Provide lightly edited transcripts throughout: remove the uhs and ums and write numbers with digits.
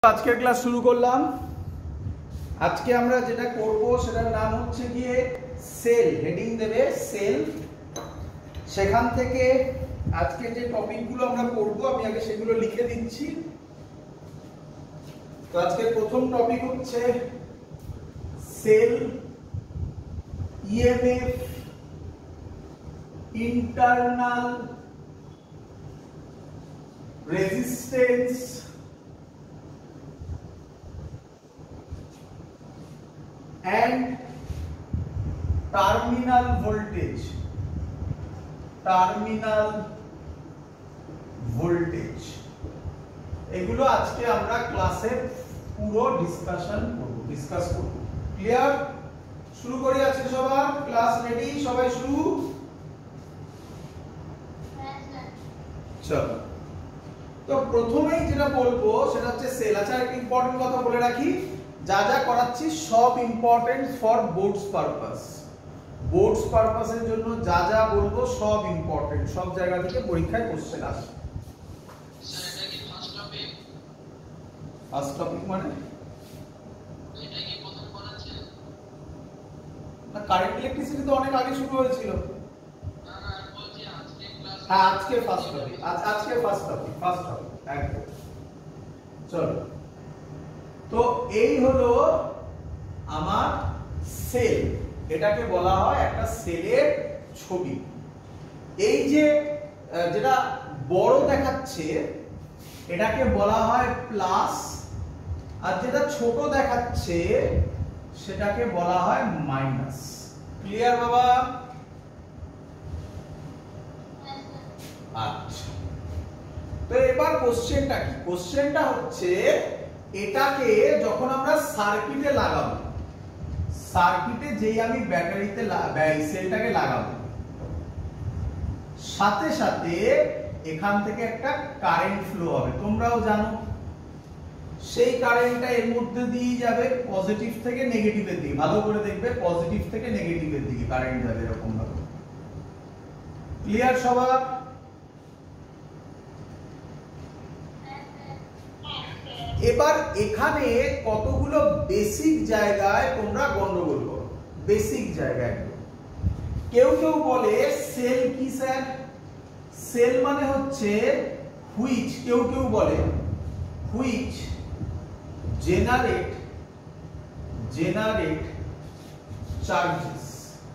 আজকের ক্লাস শুরু করলাম। আজকে আমরা যেটা করব সেটার নাম হচ্ছে গিয়ে সেল। হেডিং দেবে সেল। সেখান থেকে আজকে যে টপিকগুলো আমরা করব আমি আগে সেগুলো লিখে দিচ্ছি। তো আজকে প্রথম টপিক হচ্ছে cell, EMF, internal resistance, and terminal voltage. এগুলো আজকে আমরা ক্লাসে পুরো ডিসকাস করব। ক্লিয়ার? শুরু করি আজকে সবার ক্লাস রেডি? সবাই শুরু? চলো। তো প্রথমেই যেটা বলবো সেটা হচ্ছে সেল। আচ্ছা, একটা ইম্পর্টেন্ট কথা বলে রাখি, যা যা করাচ্ছি সব important for boards purpose. Boards পারপাসের জন্য যা যা বলবো সব ইম্পর্টেন্ট, সব জায়গা থেকে পরীক্ষায় কোশ্চেন আসে। স্যার এটা কি ফার্স্ট টপিক? ফার্স্ট টপিক মানে এটা কি প্রথম পড়াচ্ছেন? না, কারেন্ট ইলেকট্রিসিটি তো অনেক আগে শুরু হয়েছিল। না না, আমি বলছি আজকে ক্লাস। হ্যাঁ, আজকে ফার্স্ট টপিক। আজকে ফার্স্ট টপিক একদম। চলো, তো এই হলো আমার সেল। এটাকে বলা হয় একটা সেলের ছবি। এই যে যেটা বড় দেখাচ্ছে এটাকে বলা হয় প্লাস, আর যেটা ছোট দেখাচ্ছে সেটাকে বলা হয় মাইনাস। ক্লিয়ার বাবা? আচ্ছা, তো এবার কোশ্চেনটা কি? কোশ্চেনটা হচ্ছে এটাকে যখন আমরা সার্কিটে লাগাবো, সার্কিটে যেই আমি ব্যাটারিতে সেলটাকে লাগাবো, সাথে সাথে এখান থেকে একটা কারেন্ট ফ্লো হবে। তোমরাও জানো সেই কারেন্টটা এর মধ্যে দিয়ে যাবে পজিটিভ থেকে নেগেটিভের দিকে। ভালো করে দেখবে, পজিটিভ থেকে নেগেটিভের দিকে কারেন্ট যাবে এরকম ভাবে। ক্লিয়ার সবার? এবার এখানে কতগুলো বেসিক জায়গায় তোমরা গন্ডগোল করো, বেসিক জায়গায়। কেউ কেউ বলে সেল কি স্যার? সেল মানে হচ্ছে হুইচ, কেউ কেউ বলে হুইচ জেনারেট চার্জেস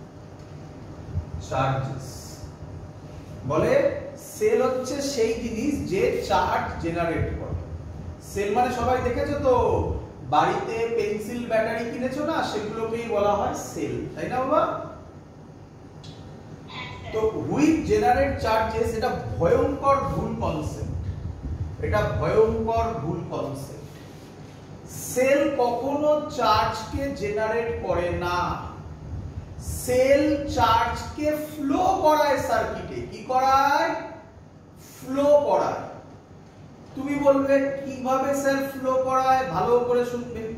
বলে সেল হচ্ছে সেই জিনিস যে চার্জ জেনারেট করে। সেল মানে সবাই দেখেছো তো, বাড়িতে পেন্সিল ব্যাটারি কিনেছো না, সেগুলোকেই বলা হয় সেল, তাই না বাবা? তো হুইচ জেনারেট চার্জেস, এটা ভয়ঙ্কর ভুল কনসেপ্ট। সেল কখনো চার্জকে জেনারেট করে না, সেল চার্জকে ফ্লো করায় সার্কিটে। কি করায়? ফ্লো করায়। তুমি বলবে কিভাবে স্যার ফ্লো করায়? ভালো করে শুনবেন।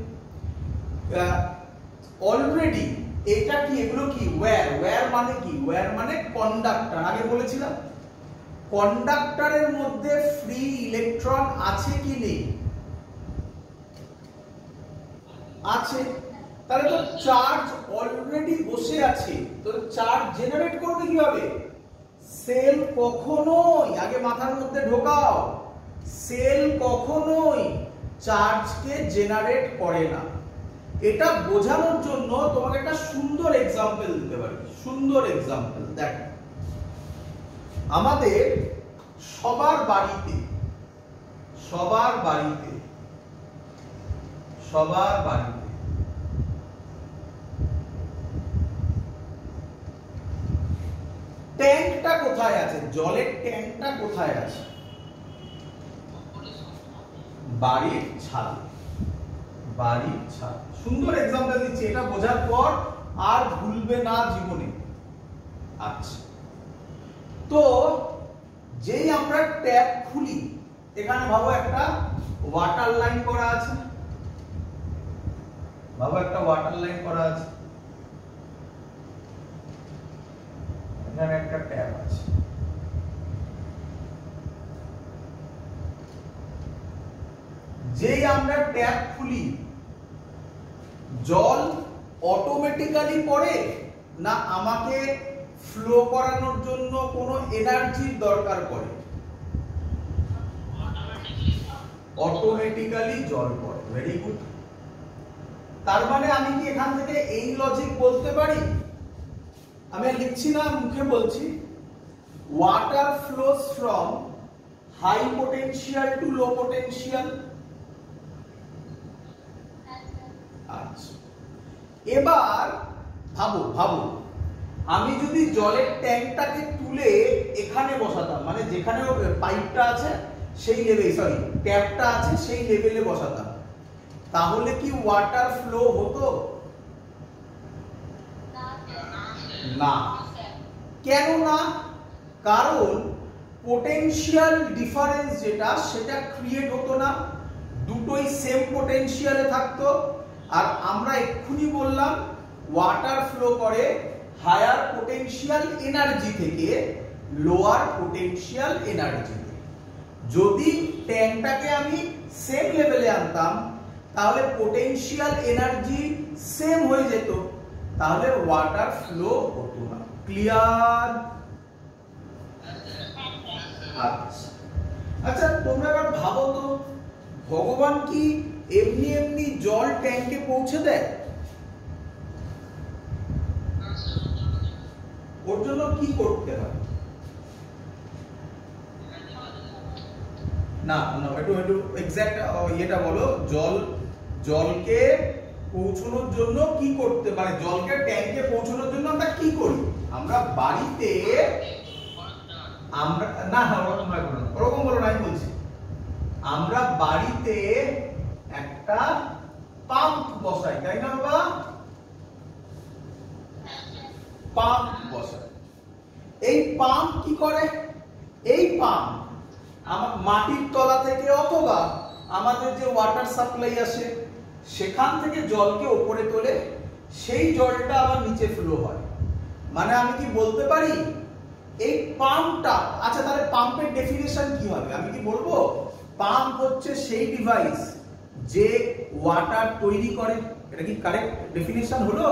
অলরেডি এটা কি, এগুলো কি ওয়্যার মানে কি? ওয়্যার মানে কন্ডাক্টর। আগে বলেছিলাম কন্ডাক্টরের মধ্যে ফ্রি ইলেকট্রন আছে কি নেই? আছে। তাহলে তো চার্জ অলরেডি বসে আছে, তো চার্জ জেনারেট করবে কিভাবে? সেল কখনোই, আগে মাথার মধ্যে ঢোকাও, সেল কখনোই চার্জকে জেনারেট করে না। এটা বোঝানোর জন্য তোমাকে একটা সুন্দর এক্সাম্পল দিতে পারি। সুন্দর এক্সাম্পল দেখো, আমাদের সবার বাড়িতে ট্যাঙ্কটা কোথায় আছে? জলের ট্যাঙ্কটা কোথায় আছে? বাড়ির ছাদ। সুন্দর এক্সাম্পল দিচ্ছি, এটা বোঝার পর আর ভুলবে না জীবনে। আচ্ছা, তো যেই আমরা ট্যাপ খুলি, এখানে ভাবো একটা ওয়াটার লাইন করা আছে। এখানে একটা ট্যাপ আছে। যেই আমরা ট্যাপ খুলি জল অটোমেটিক্যালি পড়ে না আমাকে ফ্লো করানোর জন্য কোনো এনার্জির দরকার পড়ে? অটোমেটিক্যালি জল পড়ে। Very good. তার মানে আমি কি এখান থেকে এই লজিক বলতে পারি, আমি আর লিখছি না, মুখে বলছি, water flows from high potential to low potential. আচ্ছা, এবার ভাবো আমি যদি জলের ট্যাঙ্কটাকে তুলে এখানে বসাতাম, মানে যেখানে পাইপটা আছে সেই লেভেলে, সরি ট্যাপটা আছে সেই লেভেলে বসাতাম, তাহলে কি ওয়াটার ফ্লো হতো? না। কেন না? কারণ পোটেনশিয়াল ডিফারেন্স যেটা সেটা ক্রিয়েট হতো না, দুটোই সেম পোটেনশিয়ালে থাকতো। আর আমরা এক্ষুনি বললাম ওয়াটার ফ্লো করে হায়ার পোটেনশিয়াল এনার্জি থেকে লোয়ার পোটেনশিয়াল এনার্জিতে। যদি ট্যাঙ্কটাকে আমি সেম লেভেলে আনতাম তাহলে পোটেনশিয়াল এনার্জি সেম হয়ে যেত, তাহলে ওয়াটার ফ্লো হতো না। ক্লিয়ার? আচ্ছা, তোমরা এবার ভাবো তো, ভগবান কি এমনি এমনি জল ট্যাঙ্কে পৌঁছে দেয়? ওর জন্য কি করতে হয়? না না, একটু এক্সাক্ট এটা বলো। জলকে পৌঁছানোর জন্য কি করতে, মানে জলকে ট্যাঙ্কে পৌঁছানোর জন্য আমরা কি করি? আমরা বাড়িতে, আমরা না ওরকম বলো না, আমি বলছি আমরা বাড়িতে একটা পাম্প বসাই, তাই না বাবা? পাম্প বসাই। এই পাম্প কি করে? এই পাম্প আমার মাটির তলা থেকে অথবা আমাদের যে ওয়াটার সাপ্লাই আসে সেখান থেকে জলকে উপরে তোলে, সেই জলটা আবার নিচে ফ্লো হয়। মানে আমি কি বলতে পারি এই পাম্পটা, আচ্ছা তাহলে পাম্পের ডেফিনেশন কি হবে? আমি কি বলবো পাম্প হচ্ছে সেই ডিভাইস যে ওয়াটার তৈরি করে? এটা কি কারেক্ট ডেফিনেশন হলো?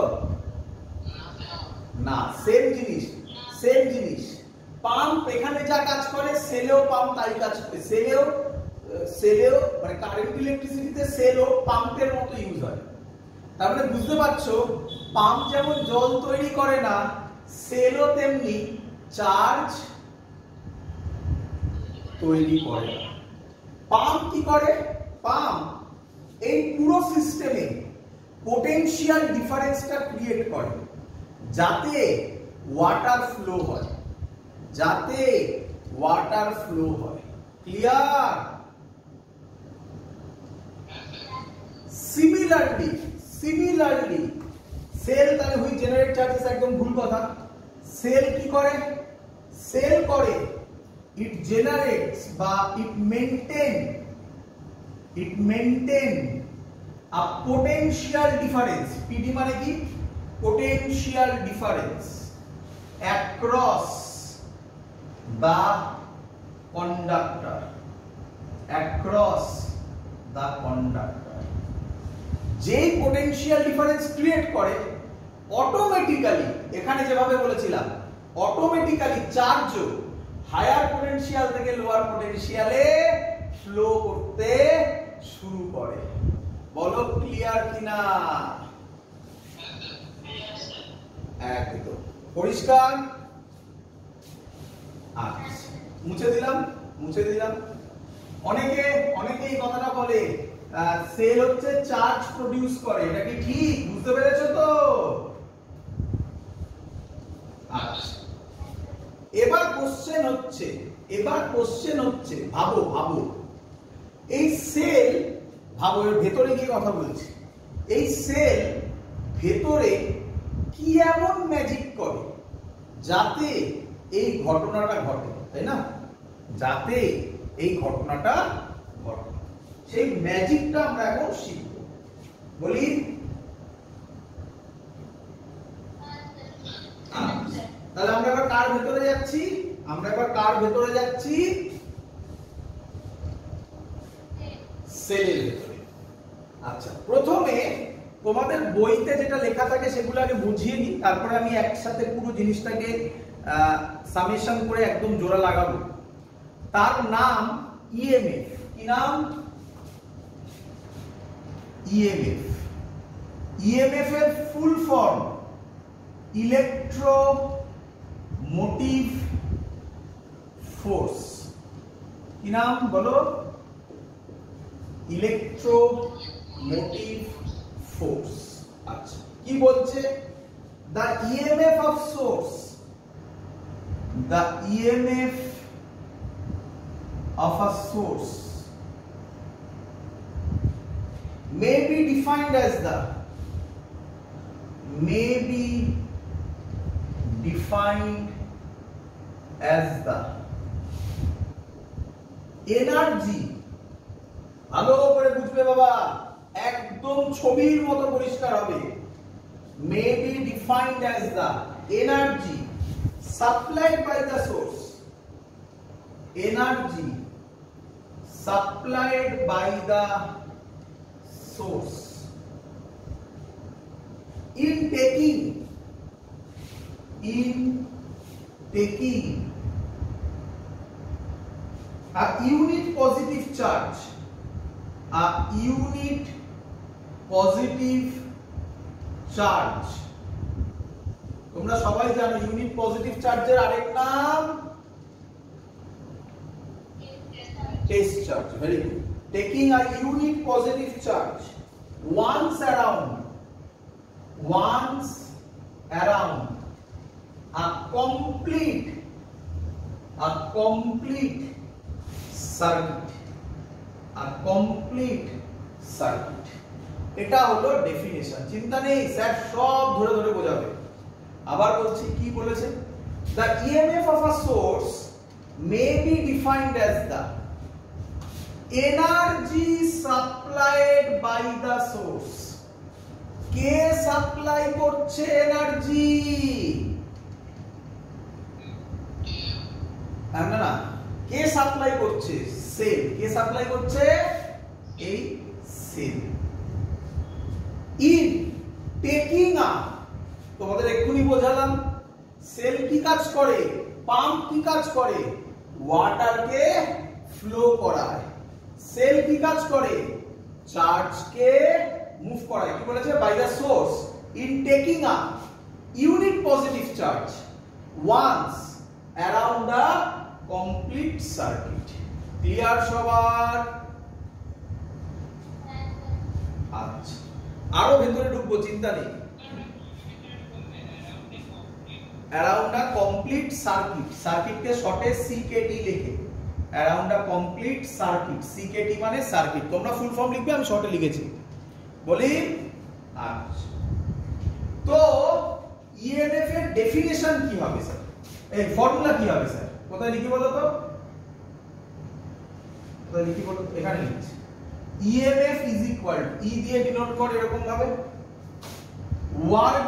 না, সেম জিনিস। পাম্প এখানে যা কাজ করে সেলেও পাম্প তাই কাজ করে। সেলেও মানে কারেন্ট ইলেকট্রিসিটিতে সেলও পাম্পের মতো ইউজ হয়। তার মানে বুঝতে পারছো, পাম্প যেমন জল তৈরি করে না, সেলও তেমনি চার্জ তৈরি করে না। পাম্প কি করে? পাম্প এই পুরো সিস্টেমে পোটেনশিয়াল ডিফারেন্সটা ক্রিয়েট করে যাতে ওয়াটার ফ্লো হয়, ক্লিয়ার? সিমিলারলি সেল, তাহলে হুইচ জেনারেট চার্জেস, একদম ভুল কথা। সেল কি করে? সেল করে it generates বা it maintain a potential difference, PD মানে কি? potential difference across the conductor, যেই পোটেনশিয়াল ডিফারেন্স ক্রিয়েট করে অটোমেটিক্যালি, এখানে যেভাবে বলেছিলাম অটোমেটিক্যালি চার্জ হায়ার পোটেনশিয়াল থেকে লোয়ার পোটেনশিয়ালে ফ্লো করতে শুরু করে। বলো ক্লিয়ার কিনা? একদম পরিষ্কার। আচ্ছা, মুছে দিলাম। অনেকে এই কথাটা বলে সেল হচ্ছে চার্জ প্রডিউস করে, এটা কি ঠিক? বুঝতে পেরেছো তো? আচ্ছা, এবার কোশ্চেন হচ্ছে ভাবো এই সেল, ভাবো এর ভেতরে গিয়ে কথা বলছি, এই সেল ভেতরে কি এমন ম্যাজিক করে যাতে এই ঘটনাটা ঘটে, তাই না? যাতে এই ঘটনাটা ঘটে, সেই ম্যাজিকটা আমরা এখন শিখব। বলি তাহলে আমরা এবার কার ভেতরে যাচ্ছি? সেলের ভেতরে। আচ্ছা, প্রথমে তোমাদের বইতে যেটা লেখা থাকে সেগুলো আগে বুঝিয়ে নিই, তারপরে আমি একসাথে পুরো জিনিসটাকে সামেশন করে একদম জোড়া লাগাবো। তার নাম ইএমএফ। কি নাম? ইএমএফ। ইএমএফ এর ফুল ফর্ম ইলেকট্রোমোটিভ ফোর্স। কি নাম বলো? Electromotive force. আচ্ছা, কি বলছে? the EMF of source, the EMF of a source may be defined as the energy। ভালো করে বুঝবে বাবা, একদম ছবির মতো পরিষ্কার হবে। may be defined as the energy supplied by the source, energy supplied by the source in taking a unit positive charge, a unit positive charge. তোমরা সবাই জানো ইউনিট পজিটিভ চার্জের আরেক নাম test charge. Very good. Taking a unit positive charge once around a complete circuit। এটা হলো definition. চিন্তা নেই, স্যার সব ধরে ধরে বোঝাবে। আবার বলছি, কি বলেছে? the EMF of a source may be defined as the energy supplied by the source। কে সাপ্লাই করছে এনার্জি? না, কে সাপ্লাই করছে? সেল। কে সাপ্লাই করছে? এই সেল। in taking up, তোমাদের এক্ষুনি বোঝালাম সেল কি কাজ করে, পাম্প কি কাজ করে, ওয়াটারকে ফ্লো করায়। সেল কি কাজ করে, চার্জকে মুভ করায়। কি বলেছে? By the source in taking up unit positive charge once around the complete circuit। Clear সবার? আচ্ছা, আরো ভেতরে ঢুকবো, চিন্তা নেই। অ্যারাউন্ড আ কমপ্লিট সার্কিট, সার্কিটকে শর্টে সিকেটি লেখে। Around a complete circuit, CKT মানে সার্কিট। তোমরা ফুল ফর্ম লিখবে, আমি শর্টে লিখেছি। বলি আচ্ছা, তো ইএমএফ এর ডেফিনিশন কি হবে স্যার? এই ফর্মুলা কি হবে স্যার? কোথায় লিখি বলো তো? কোথায় লিখি বলো? এখানে লিখছি। EMF is equal to, E দিয়ে ডিনোট করে এরকম ভাবে, work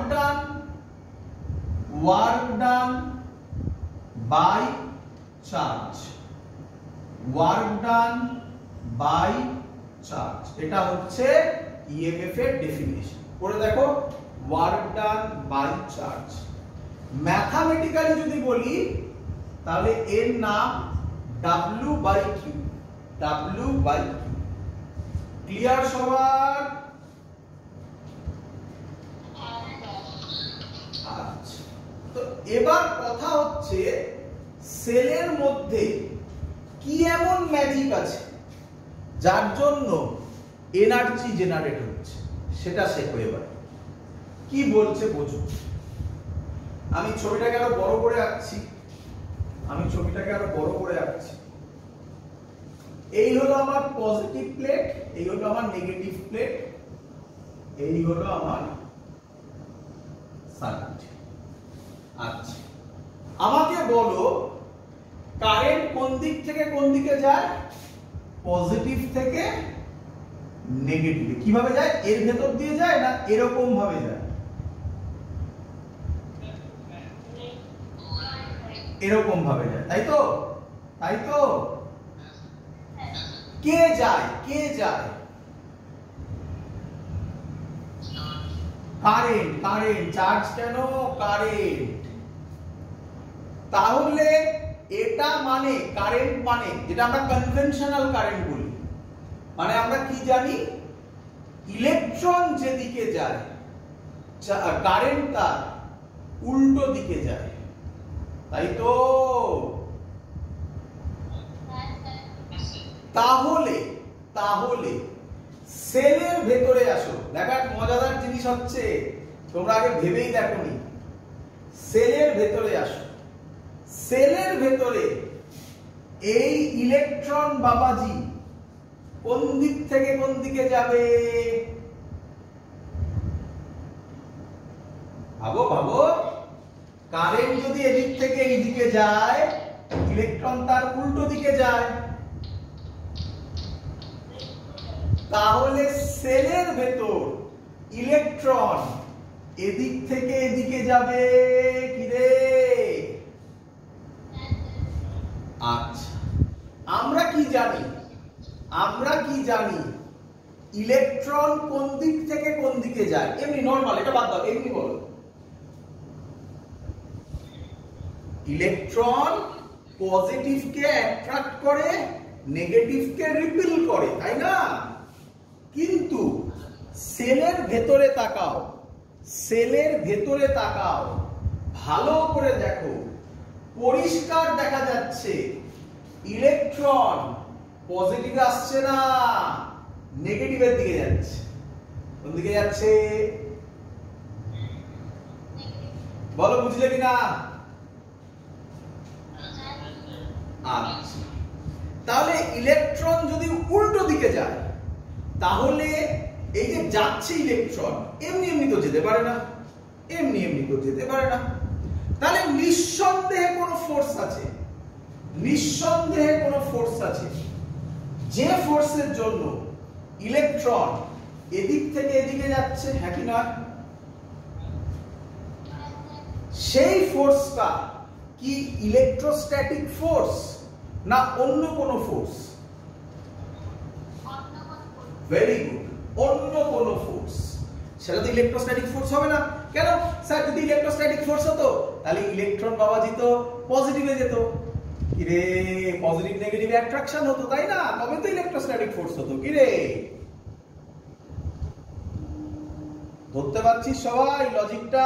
done by charge, work done by charge। এটা হচ্ছে EMF এর ডেফিনিশন। পড়ে দেখো, work done by charge। Mathematically যদি বলি তাহলে এর নাম W by Q, W by Q। Clear সবার? আচ্ছা, তো এবার কথা হচ্ছে সেলের মধ্যে কি এমন ম্যাজিক আছে যার জন্য এনার্জি জেনারেট হচ্ছে, সেটা শেখো। এবার কি বলছে বোঝো। আমি ছবিটাকে আরো বড় করে আঁকছি, এই হলো আমার পজিটিভ প্লেট, এই হলো আমার নেগেটিভ প্লেট, এই হলো আমার সার্কিট। আচ্ছা, আমাকে বলো কারেন্ট কোন দিক থেকে কোন দিকে যায়? পজিটিভ থেকে নেগেটিভে। কিভাবে যায়? এর ভেতর দিয়ে যায় না এরকম ভাবে যায়? এরকম ভাবে যায়, তাই তো? কে যায়, কে যায়? Current, current. চার্জ কেন? কারেন্ট। তাহলে এটা মানে কারেন্ট মানে যেটা আমরা কনভেনশনাল কারেন্ট বলি, মানে আমরা কি জানি? ইলেকট্রন যেদিকে যায় কারেন্ট তার উল্টো দিকে যায়, তাই তো? তাহলে তাহলে সেলের ভেতরে আসো। দেখো এক মজাদার জিনিস হচ্ছে, তোমরা আগে ভেবেই দেখোনি। সেলের ভেতরে আসো। সেলের ভেতরে এই ইলেকট্রন বাবাজি কোন দিক থেকে কোন দিকে যাবে? ভাবো ভাবো। কারেন্ট যদি এদিক থেকে এইদিকে যায়, ইলেকট্রন তার উল্টো দিকে যায়। তাহলে সেলের ভেতর ইলেকট্রন এদিক থেকে এদিকে যাবে কি রে? আচ্ছা, আমরা কি জানি? আমরা কি জানি ইলেকট্রন কোন দিক থেকে কোন দিকে যায়? এমনি নরমাল, এটা বাদ দাও, এমনি বলো। ইলেকট্রন পজিটিভকে অ্যাট্রাক্ট করে, নেগেটিভকে রিপেল করে, তাই না? কিন্তু সেলের ভেতরে তাকাও, সেলের ভেতরে তাকাও, ভালো করে দেখো, পরিষ্কার দেখা যাচ্ছে ইলেকট্রন পজিটিভে আসছে না, নেগেটিভের দিকে যাচ্ছে। কোন দিকে যাচ্ছে বলো, বুঝলে কিনা? আচ্ছা, তাহলে ইলেকট্রন যদি উল্টো দিকে যায়, তাহলে এই যে যাচ্ছে ইলেকট্রন এমনি এমনি তো যেতে পারে না, এমনি এমনি তো যেতে পারে না। তাহলে নিঃসন্দেহে কোনো ফোর্স আছে, নিঃসন্দেহে কোনো ফোর্স আছে, যে ফোর্সের জন্য ইলেকট্রন এদিক থেকে এদিকে যাচ্ছে, হ্যাঁ কি না? সেই ফোর্সটা কি ইলেকট্রোস্ট্যাটিক ফোর্স না অন্য কোনো ফোর্স? ভেরি গুড, অন্য কোনো ফোর্স। সেটা তো ইলেকট্রোস্ট্যাটিক ফোর্স হবে না। কেন স্যার? যদি ইলেকট্রোস্ট্যাটিক ফোর্স হতো তাহলে ইলেকট্রন বাবাজি তো পজিটিভে যেত, কি রে? পজিটিভ নেগেটিভ অ্যাট্রাকশন হতো, তাই না? তবে তো ইলেকট্রোস্ট্যাটিক ফোর্স হতো, কি রে? ধরতে পারছিস সবাই লজিকটা?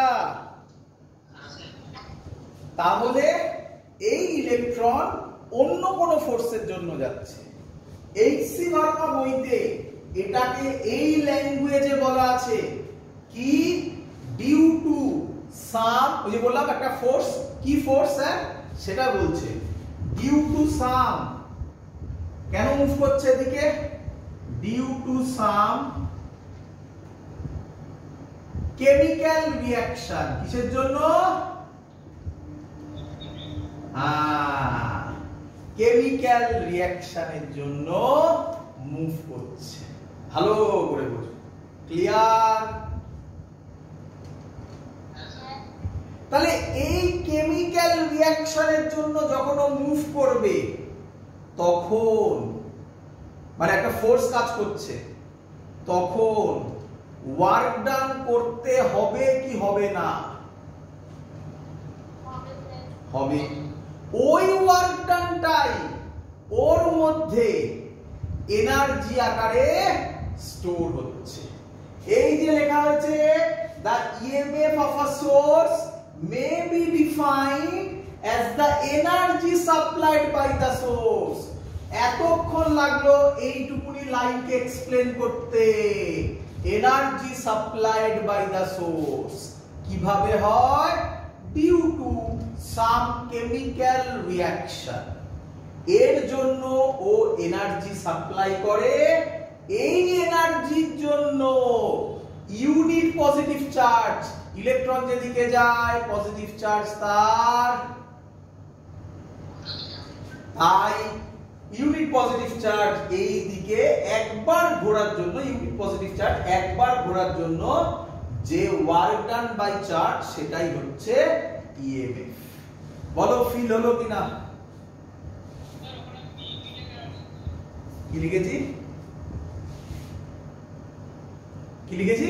তাহলে এই ইলেকট্রন অন্য কোন ফোর্সের জন্য যাচ্ছে। এইচসি ভার্মা বইতে এটাকে এই ল্যাঙ্গুয়েজে বলা আছে কি? ডিউ টু সাম, ওই যে বললাম একটা ফোর্স, কি ফোর্স স্যার? সেটা বলছে ডিউ টু সাম। কেন মুভ করছে এদিকে? Due to some chemical reaction. কিসের জন্য? কেমিক্যাল রিঅ্যাকশনের জন্য মুভ করছে। ভালো করে বুঝো, ক্লিয়ার? তাহলে এই কেমিক্যাল রিঅ্যাকশনের জন্য যখন ও মুভ করবে, তখন মানে একটা ফোর্স কাজ করছে, তখন ওয়ার্ক ডান করতে হবে কি হবে না? হবে। ওই ওয়ার্ক ডানটাই ওর মধ্যে এনার্জি আকারে স্টোর হচ্ছে। এই যে লেখা হয়েছে the EMF of a source may be defined as the energy supplied by the source। এতক্ষণ লাগলো এইটুকুনি লাইনকে এক্সপ্লেন করতে। Energy supplied by the source কিভাবে হয়? Due to some chemical reaction. এর জন্য ও এনার্জি সাপ্লাই করে। এই এনার্জির জন্য ইউনিট পজিটিভ চার্জ, ইলেকট্রন যেদিকে যায় পজিটিভ চার্জ তার, তাই ইউনিট পজিটিভ চার্জ এই দিকে একবার ঘোরার জন্য, ইউনিট পজিটিভ চার্জ একবার ঘোরার জন্য যে ওয়ার্ক ডান বাই চার্জ সেটাই হচ্ছে ইএমএফ। বলো ফিল হলো কিনা? কি লিখেছি কি লিখেছি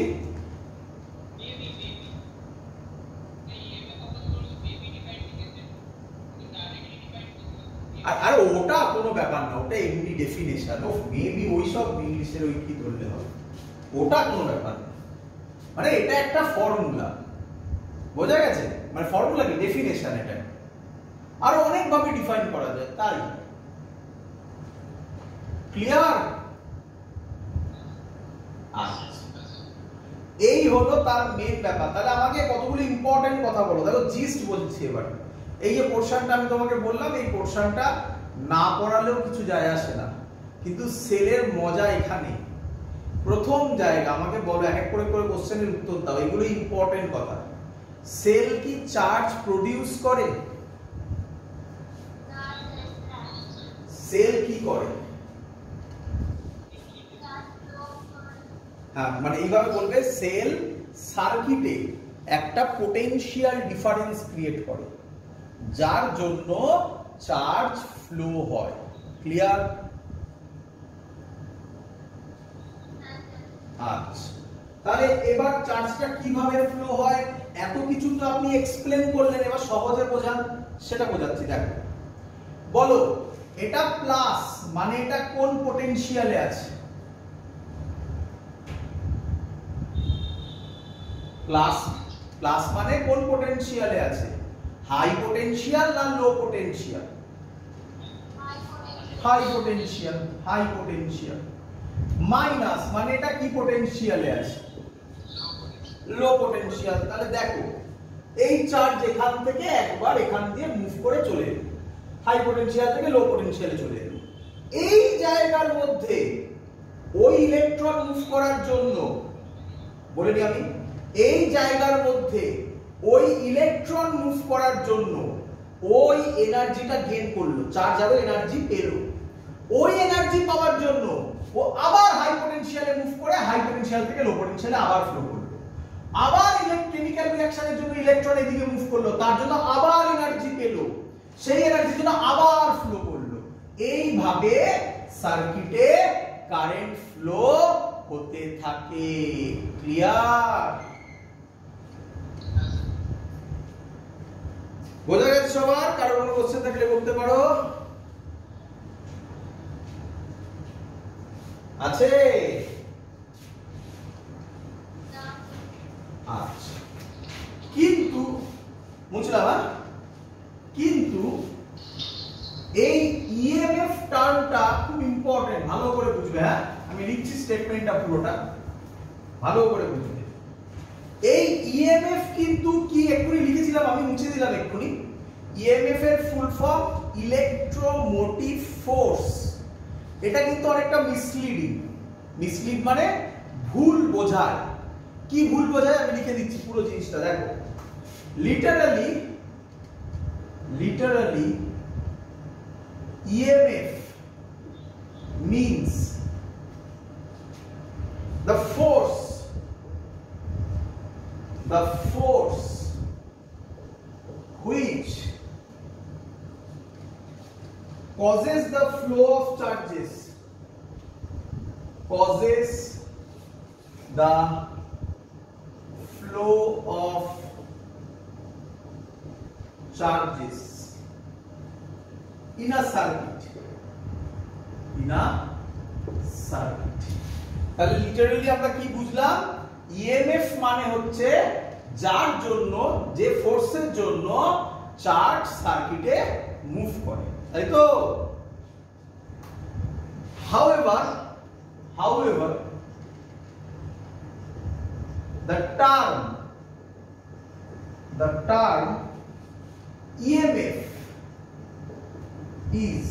আর ওটা কোনো ব্যাপার না, ওটা এমনি ডেফিনেশন অফ মেবি, ওইসব ইংলিশের ওই কি ধরলে হবে, ওটা কোনো ব্যাপার না। মানে এটা একটা ফর্মুলা, বোঝা গেছে? মানে ফর্মুলা কি, ডেফিনেশন। এটা আর অনেক ভাবে ডিফাইন করা যায়, তাই ক্লিয়ার? এই হলো তার মেন ব্যাপার। তাহলে আমাকে কতগুলো ইম্পর্টেন্ট কথা বলো, দেখো জিস্ট বলছি এবার। এই যে পোরশনটা আমি তোমাকে বললাম, এই পোরশনটা না পড়ালেও কিছু যায় আসে না, কিন্তু সেলের মজা এখানে। প্রথম জায়গা আমাকে বলো, এক এক করে করে কোশ্চেনের উত্তর দাও, এগুলো ইম্পর্টেন্ট কথা। সেল কি চার্জ প্রডিউস করে? সেল কি করে? হ্যাঁ, মানে এইভাবে বলবে, সেল সার্কিটে একটা পোটেনশিয়াল ডিফারেন্স ক্রিয়েট করে, যার জন্য চার্জ ফ্লো হয়। ক্লিয়ার? আচ্ছা, তাহলে এবার চার্জটা কিভাবে ফ্লো হয়, এত কিছু তো আপনি এক্সপ্লেন করলেন, এবার সহজে বোঝান, সেটা বোঝাচ্ছি। দেখো, বলো এটা প্লাস, মানে এটা কোন পোটেনশিয়ালে আছে? প্লাস, প্লাস মানে কোন পোটেনশিয়ালে আছে? হাই পোটেনশিয়াল না low potential? High potential, high potential. Minus মানে এটা কি পোটেনশিয়ালে আছে? Low potential. তাহলে দেখো, এই চার্জ এখান থেকে একবার এখান দিয়ে মুভ করে চলে এলো, হাই পোটেনশিয়াল থেকে লো পোটেনশিয়ালে চলে এলো। এই জায়গার মধ্যে ওই ইলেকট্রন মুভ করার জন্য, বলে দিই আমি, এই জায়গার মধ্যে ওই ইলেকট্রন মুভ করার জন্য ওই এনার্জিটা গেইন করলো, চার্জ আরো এনার্জি পেল। ওই এনার্জি পাওয়ার জন্য ও আবার হাই পটেনশিয়ালে মুভ করে হাই পটেনশিয়াল থেকে লো পটেনশিয়ালে আবার ফ্লো করলো। আবার কেমিক্যাল রিঅ্যাকশনের জন্য ইলেকট্রন এদিকে মুভ করলো, তার জন্য আবার এনার্জি পেল, সেই এনার্জির জন্য আবার ফ্লো করলো। এইভাবে সার্কিটে কারেন্ট ফ্লো হতে থাকে। ক্লিয়ার? বোঝা গেছে সবার? কারো কোনো কোশ্চেন থাকলে বলতে পারো। আছে? আচ্ছা, কিন্তু মুছলাম, কিন্তু এই ইএমএফ টার্মটা খুব ইম্পর্টেন্ট, ভালো করে বুঝবে। হ্যাঁ, আমি লিখছি স্টেটমেন্টটা পুরোটা, ভালো করে বুঝবে। এই ইএমএফ কিন্তু কি এক্ষুনি লিখেছিলাম, আমি মুছে দিলাম এক্ষুনি। ইএমএফ এর ফুল ফর্ম ইলেকট্রোমোটিভ ফোর্স। এটা কিন্তু অনেকটা মিসলিডিং। মিসলিড মানে ভুল বোঝায়। কি ভুল বোঝায় আমি লিখে দিচ্ছি পুরো জিনিসটা, দেখো। Literally EMF means the force which causes the flow of charges, causes the flow of charges in a circuit, তাহলে লিটারালি আমরা কি বুঝলাম? ইএমএফ মানে হচ্ছে যার জন্য, যে ফোর্সের জন্য চার্জ সার্কিটে মুভ করে, তাই তো? however the term EMF is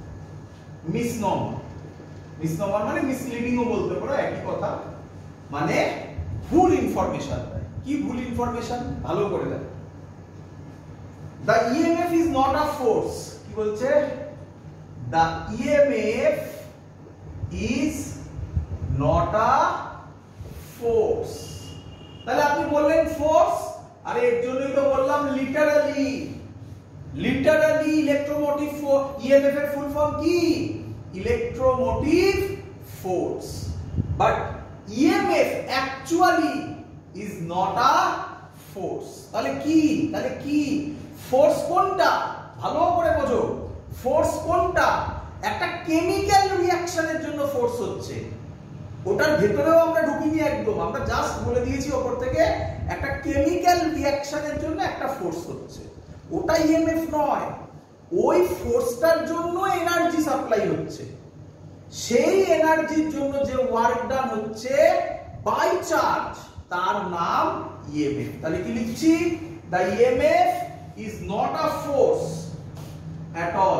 misnomer মানে মিসলিডিং ও বলতে পারো, একই কথা। মানে ভুল ইনফরমেশন। কি ভুল ইনফরমেশন? ভালো করে দেখো। the EMF is not a force, কি বলছে? the EMF is not a force। তাহলে আপনি বললেন ফোর্স, আরে এর জন্যই তো বললাম লিটারালি ইলেকট্রোমোটিভ ইএমএফ এর ফুল ফর্ম কি? electromotive force, but EMF actually is not a force. তাহলে কি ফোর্স কোনটা ভালো করে বোঝো। ফোর্স কোনটা? একটা কেমিক্যাল রিঅ্যাকশনের জন্য ফোর্স হচ্ছে, ওটার ভেতরেও আমরা ঢুকিনি একদম, আমরা জাস্ট বলে দিয়েছি ওপর থেকে একটা কেমিক্যাল রিঅ্যাকশনের জন্য একটা ফোর্স হচ্ছে, ওটা ইএমএফ নয়। ওই ফোর্সটার জন্য এনার্জি সাপ্লাই হচ্ছে, সেই এনার্জির জন্য যে ওয়ার্ক ডান হচ্ছে বাই চার্জ, তার নাম ইএমএফ। তাহলে কি লিখছি? The EMF is not a force at all.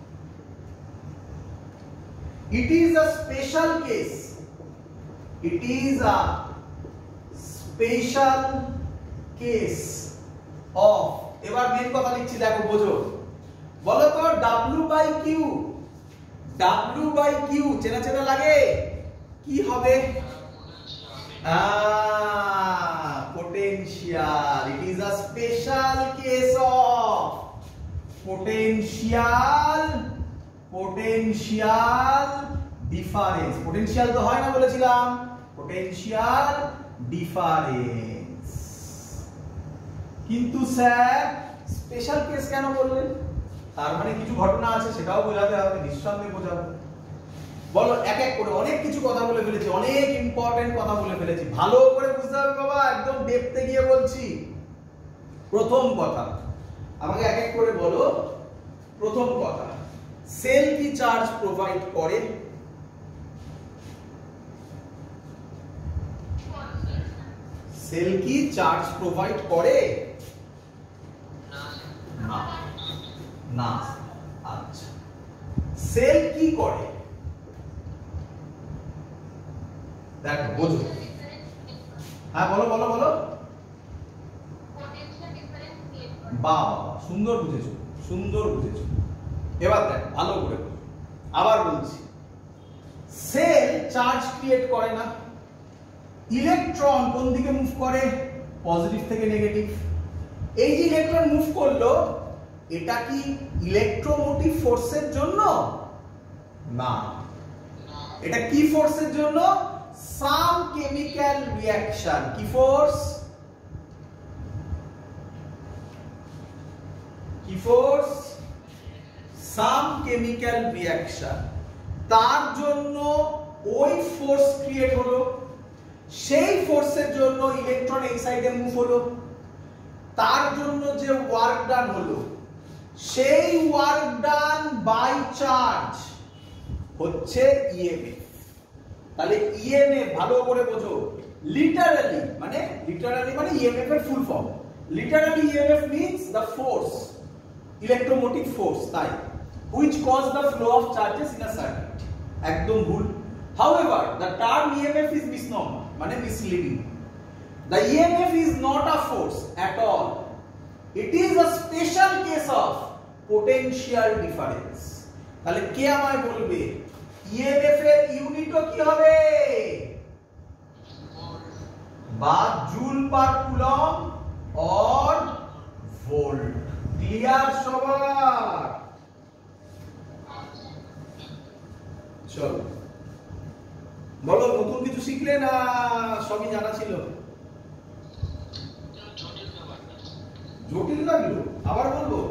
It is a special case. It is a special case of, এবার মেন কথা লিখছি, দেখো বোঝো। বলো তো W by Q, W by Q চেনা চেনা লাগে, কি হবে? Potential. It is a special case of potential difference. Potential তো হয় না বলেছিলাম, potential difference। কিন্তু স্যার স্পেশাল কেস কেন বললেন? তার মানে কিছু ঘটনা আছে, সেটাও বোঝাতে হবে, নিঃসন্দেহে বোঝাবো। বলো এক এক করে, অনেক কিছু কথা বলে ফেলেছি, অনেক ইম্পর্টেন্ট কথা বলে ফেলেছি, ভালো করে বুঝতে হবে বাবা, একদম ডেপথে গিয়ে বলছি। প্রথম কথা আমাকে এক এক করে বলো। প্রথম কথা, সেল কি চার্জ প্রোভাইড করে? সেল কি চার্জ প্রোভাইড করে? না না। আচ্ছা, সেল কি করে? দেখো বোঝো। হ্যাঁ বলো বলো বলো। বাহ, সুন্দর বুঝেছো, সুন্দর বুঝেছো। এবার দেখ ভালো করে, আবার বলছি, সেল চার্জ ক্রিয়েট করে না, ইলেকট্রন কোন দিকে মুভ করে? পজিটিভ থেকে নেগেটিভ। এই যে ইলেকট্রন মুভ করলো, এটা কি ইলেকট্রোমোটিভ ফোর্সের জন্য? না। এটা কি ফোর্সের জন্য? Some chemical reaction. কি ফোর্স? কি ফোর্স? Some chemical reaction. তার জন্য ওই ফোর্স ক্রিয়েট হলো, সেই ফোর্সের জন্য ইলেকট্রন এই সাইডে মুভ হলো, তার জন্য যে ওয়ার্ক ডান হলো, সেই ওয়ার্ক ডান বাই চার্জ হচ্ছে ইএমএফ। তাহলে ইএমএফ ভালো করে বোঝো, লিটারালি মানে ইএমএফ এর full form. Literally EMF means the force, electromotive force, তাই which cause the flow of charges in a circuit। একদম ভুল। However, the term EMF is misnomer, মানে misleading। The EMF is not a force at all. It is a special case of potential difference। তাহলে কে আমায় বলবে EMF এর ইউনিটও কি হবে? বা joule per coulomb or volt. Clear সবার? চলো বলো, নতুন কিছু শিখলে না সবই জানা ছিল? জটিল লাগলো? আবার বলবো?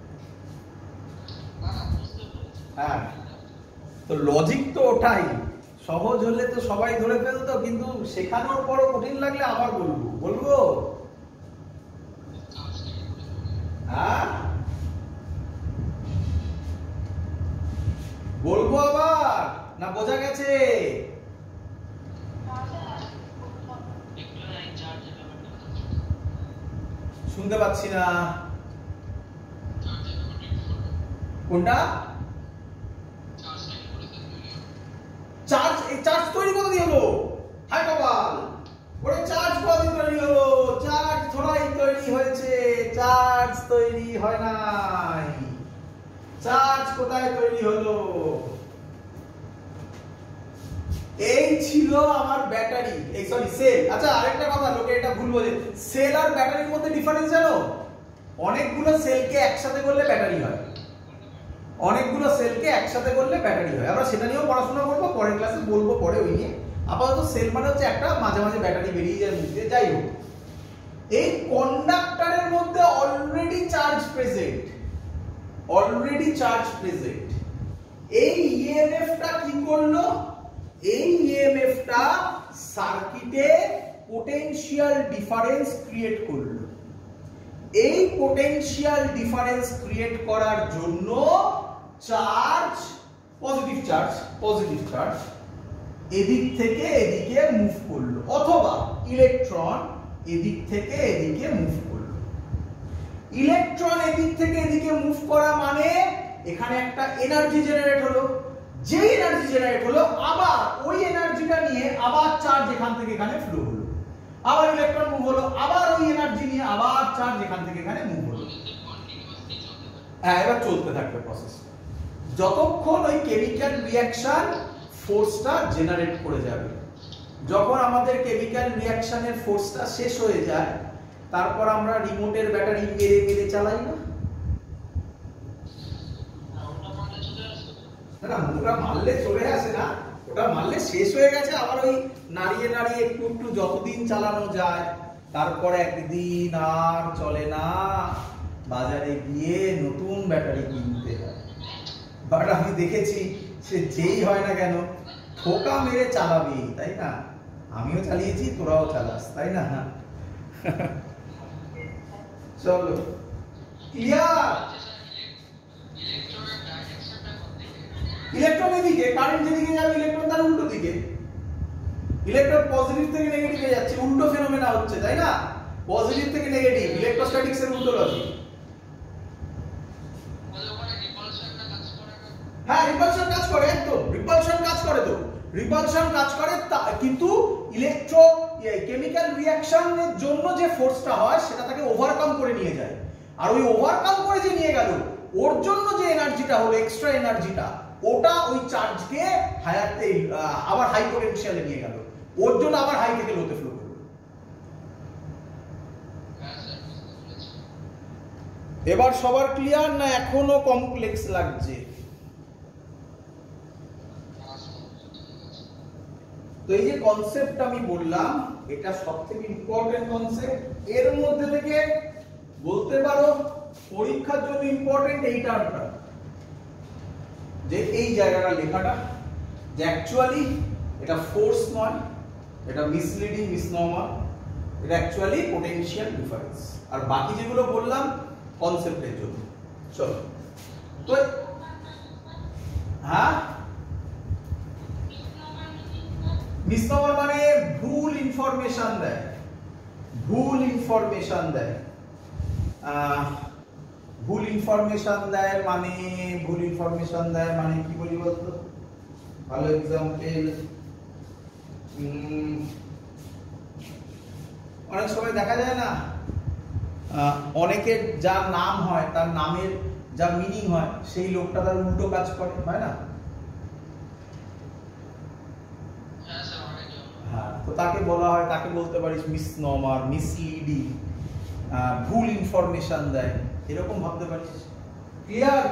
হ্যাঁ, তো লজিক তো ওটাই, সহজ হলে তো সবাই ধরে ফেলতো, কিন্তু শেখানোর পরও কঠিন লাগলে আবার বলবো। বলবো? হ্যাঁ বলবো আবার, না বোঝা গেছে? শুনতে পাচ্ছি না। কোনটা? চার্জ। এই চার্জ তৈরি করে দিয়ে হলো? হাই কপাল, ওরে চার্জ করে তৈরি হলো? চার্জ থোড়াই তৈরি হয়েছে, চার্জ তৈরি হয় নাই। চার্জ কোথায় তৈরি হলো? এই ছিল আমার ব্যাটারি, এই সরি সেল। আচ্ছা আরেকটা কথা, লোকে এটা ভুল বোঝে, সেল আর ব্যাটারির মধ্যে ডিফারেন্স জানো? অনেকগুলো সেলকে একসাথে করলে ব্যাটারি হয়, অনেকগুলো সেলকে একসাথে করলে ব্যাটারি হয়। আমরা সেটা নিয়েও পড়াশোনা করবো, পরের ক্লাসে বলবো পরে ওই নিয়ে। আপাতত সেল মানে হচ্ছে একটা মাঝে মাঝে ব্যাটারি বেরিয়ে যায় মুখ দিয়ে। যাই হোক, এই কন্ডাক্টরের মধ্যে অলরেডি চার্জ প্রেজেন্ট, এই ইএমএফটা কি করলো? এই ইএমএফটা সার্কিটে পোটেনশিয়াল ডিফারেন্স ক্রিয়েট করলো। এই পোটেনশিয়াল ডিফারেন্স ক্রিয়েট করার জন্য চার্জ, পজিটিভ চার্জ এদিক থেকে এদিকে মুভ করলো, অথবা ইলেকট্রন এদিক থেকে এদিকে মুভ করলো। ইলেকট্রন এদিক থেকে এদিকে মুভ করা মানে এখানে একটা এনার্জি জেনারেট হলো। যে এনার্জি জেনারেট হলো, আবার ওই এনার্জিটা নিয়ে আবার চার্জ এখান থেকে এখানে ফ্লো হলো, আবার ইলেকট্রন মুভ হলো, আবার ওই এনার্জি নিয়ে আবার চার্জ এখান থেকে এখানে মুভ হলো। হ্যাঁ, এবার চলতে থাকবে প্রসেস যতক্ষণ ওই কেমিক্যাল রিঅ্যাকশন ফোর্সটা জেনারেট করে যাবে। যখন আমাদের কেমিক্যাল রিঅ্যাকশনের ফোর্সটা শেষ হয়ে যায়, তারপর আমরা রিমোটের ব্যাটারি মেরে মেরে চালাই না? না, ওটা মারলে চলে আসে না, ওটা মারলে শেষ হয়ে গেছে, আবার ওই নাড়িয়ে নাড়িয়ে একটু একটু যতদিন চালানো যায়, তারপর একদিন আর চলে না, বাজারে গিয়ে নতুন ব্যাটারি কিনতে হয়। বাট আমি দেখেছি সে যেই হয় না কেন ঠোকা মেরে চালাবি, তাই না? আমিও চালিয়েছি, তোরাও চালাস, তাই না? চলো, ক্লিয়ার? ইলেকট্রন এদিকে, কারেন্ট যেদিকে যাবে ইলেকট্রন তার উল্টো দিকে। ইলেকট্রন পজিটিভ থেকে নেগেটিভে যাচ্ছে, উল্টো ফেনোমেনা হচ্ছে, তাই না? পজিটিভ থেকে নেগেটিভ, ইলেকট্রোস্ট্যাটিক্স এর উল্টো লজিক। হ্যাঁ, রিপালশন কাজ করে, একদম রিপালশন কাজ করে। তো রিপালশন কাজ করে, কিন্তু কেমিক্যাল রিঅ্যাকশনের জন্য যে ফোর্সটা হয় সেটা তাকে ওভারকাম করে নিয়ে যায়। আর ওই ওভারকাম করে যে নিয়ে গেল, ওর জন্য যে এনার্জিটা হলো, এক্সট্রা এনার্জিটা, ওটা ওই চার্জকে হায়ারতে আবার হাই পোটেনশিয়ালে নিয়ে গেল, ওর জন্য আবার হাই থেকে লোতে ফ্লো করলো। এবার সবার ক্লিয়ার না এখনো কমপ্লেক্স লাগছে? তো এই যে কনসেপ্ট আমি বললাম, এটা সবথেকে ইম্পর্টেন্ট কনসেপ্ট। এর মধ্যে থেকে বলতে পারো পরীক্ষার জন্য ইম্পর্টেন্ট এই টার্মটা, যে এই জায়গাটা লেখাটা, যে অ্যাকচুয়ালি এটা ফোর্স নয়, এটা মিসলিডিং, মিসনমার, এটা অ্যাকচুয়ালি পোটেনশিয়াল ডিফারেন্স। আর বাকি যেগুলো বললাম কনসেপ্টের জন্য। চলো, তো হ্যাঁ, মিসনমার মানে ভুল ইনফরমেশন দেয়, ভুল ইনফরমেশন দেয়। ভুল ইনফরমেশন দেয় মানে, ভুল ইনফরমেশন দেয় মানে কি বলি বলতো? ভালো এক্সাম্পল, অনেক সময় দেখা যায় না, অনেকের যার নাম হয় তার নামের যা মিনিং হয় সেই লোকটা তার উল্টো কাজ করে, হয় না? হ্যাঁ, তো তাকে বলা হয়, তাকে বলতে পারিস মিসনমার, মিসলিডিং, ভুল ইনফরমেশন দেয়, এরকম ভাবতে পারিস। ক্লিয়ার?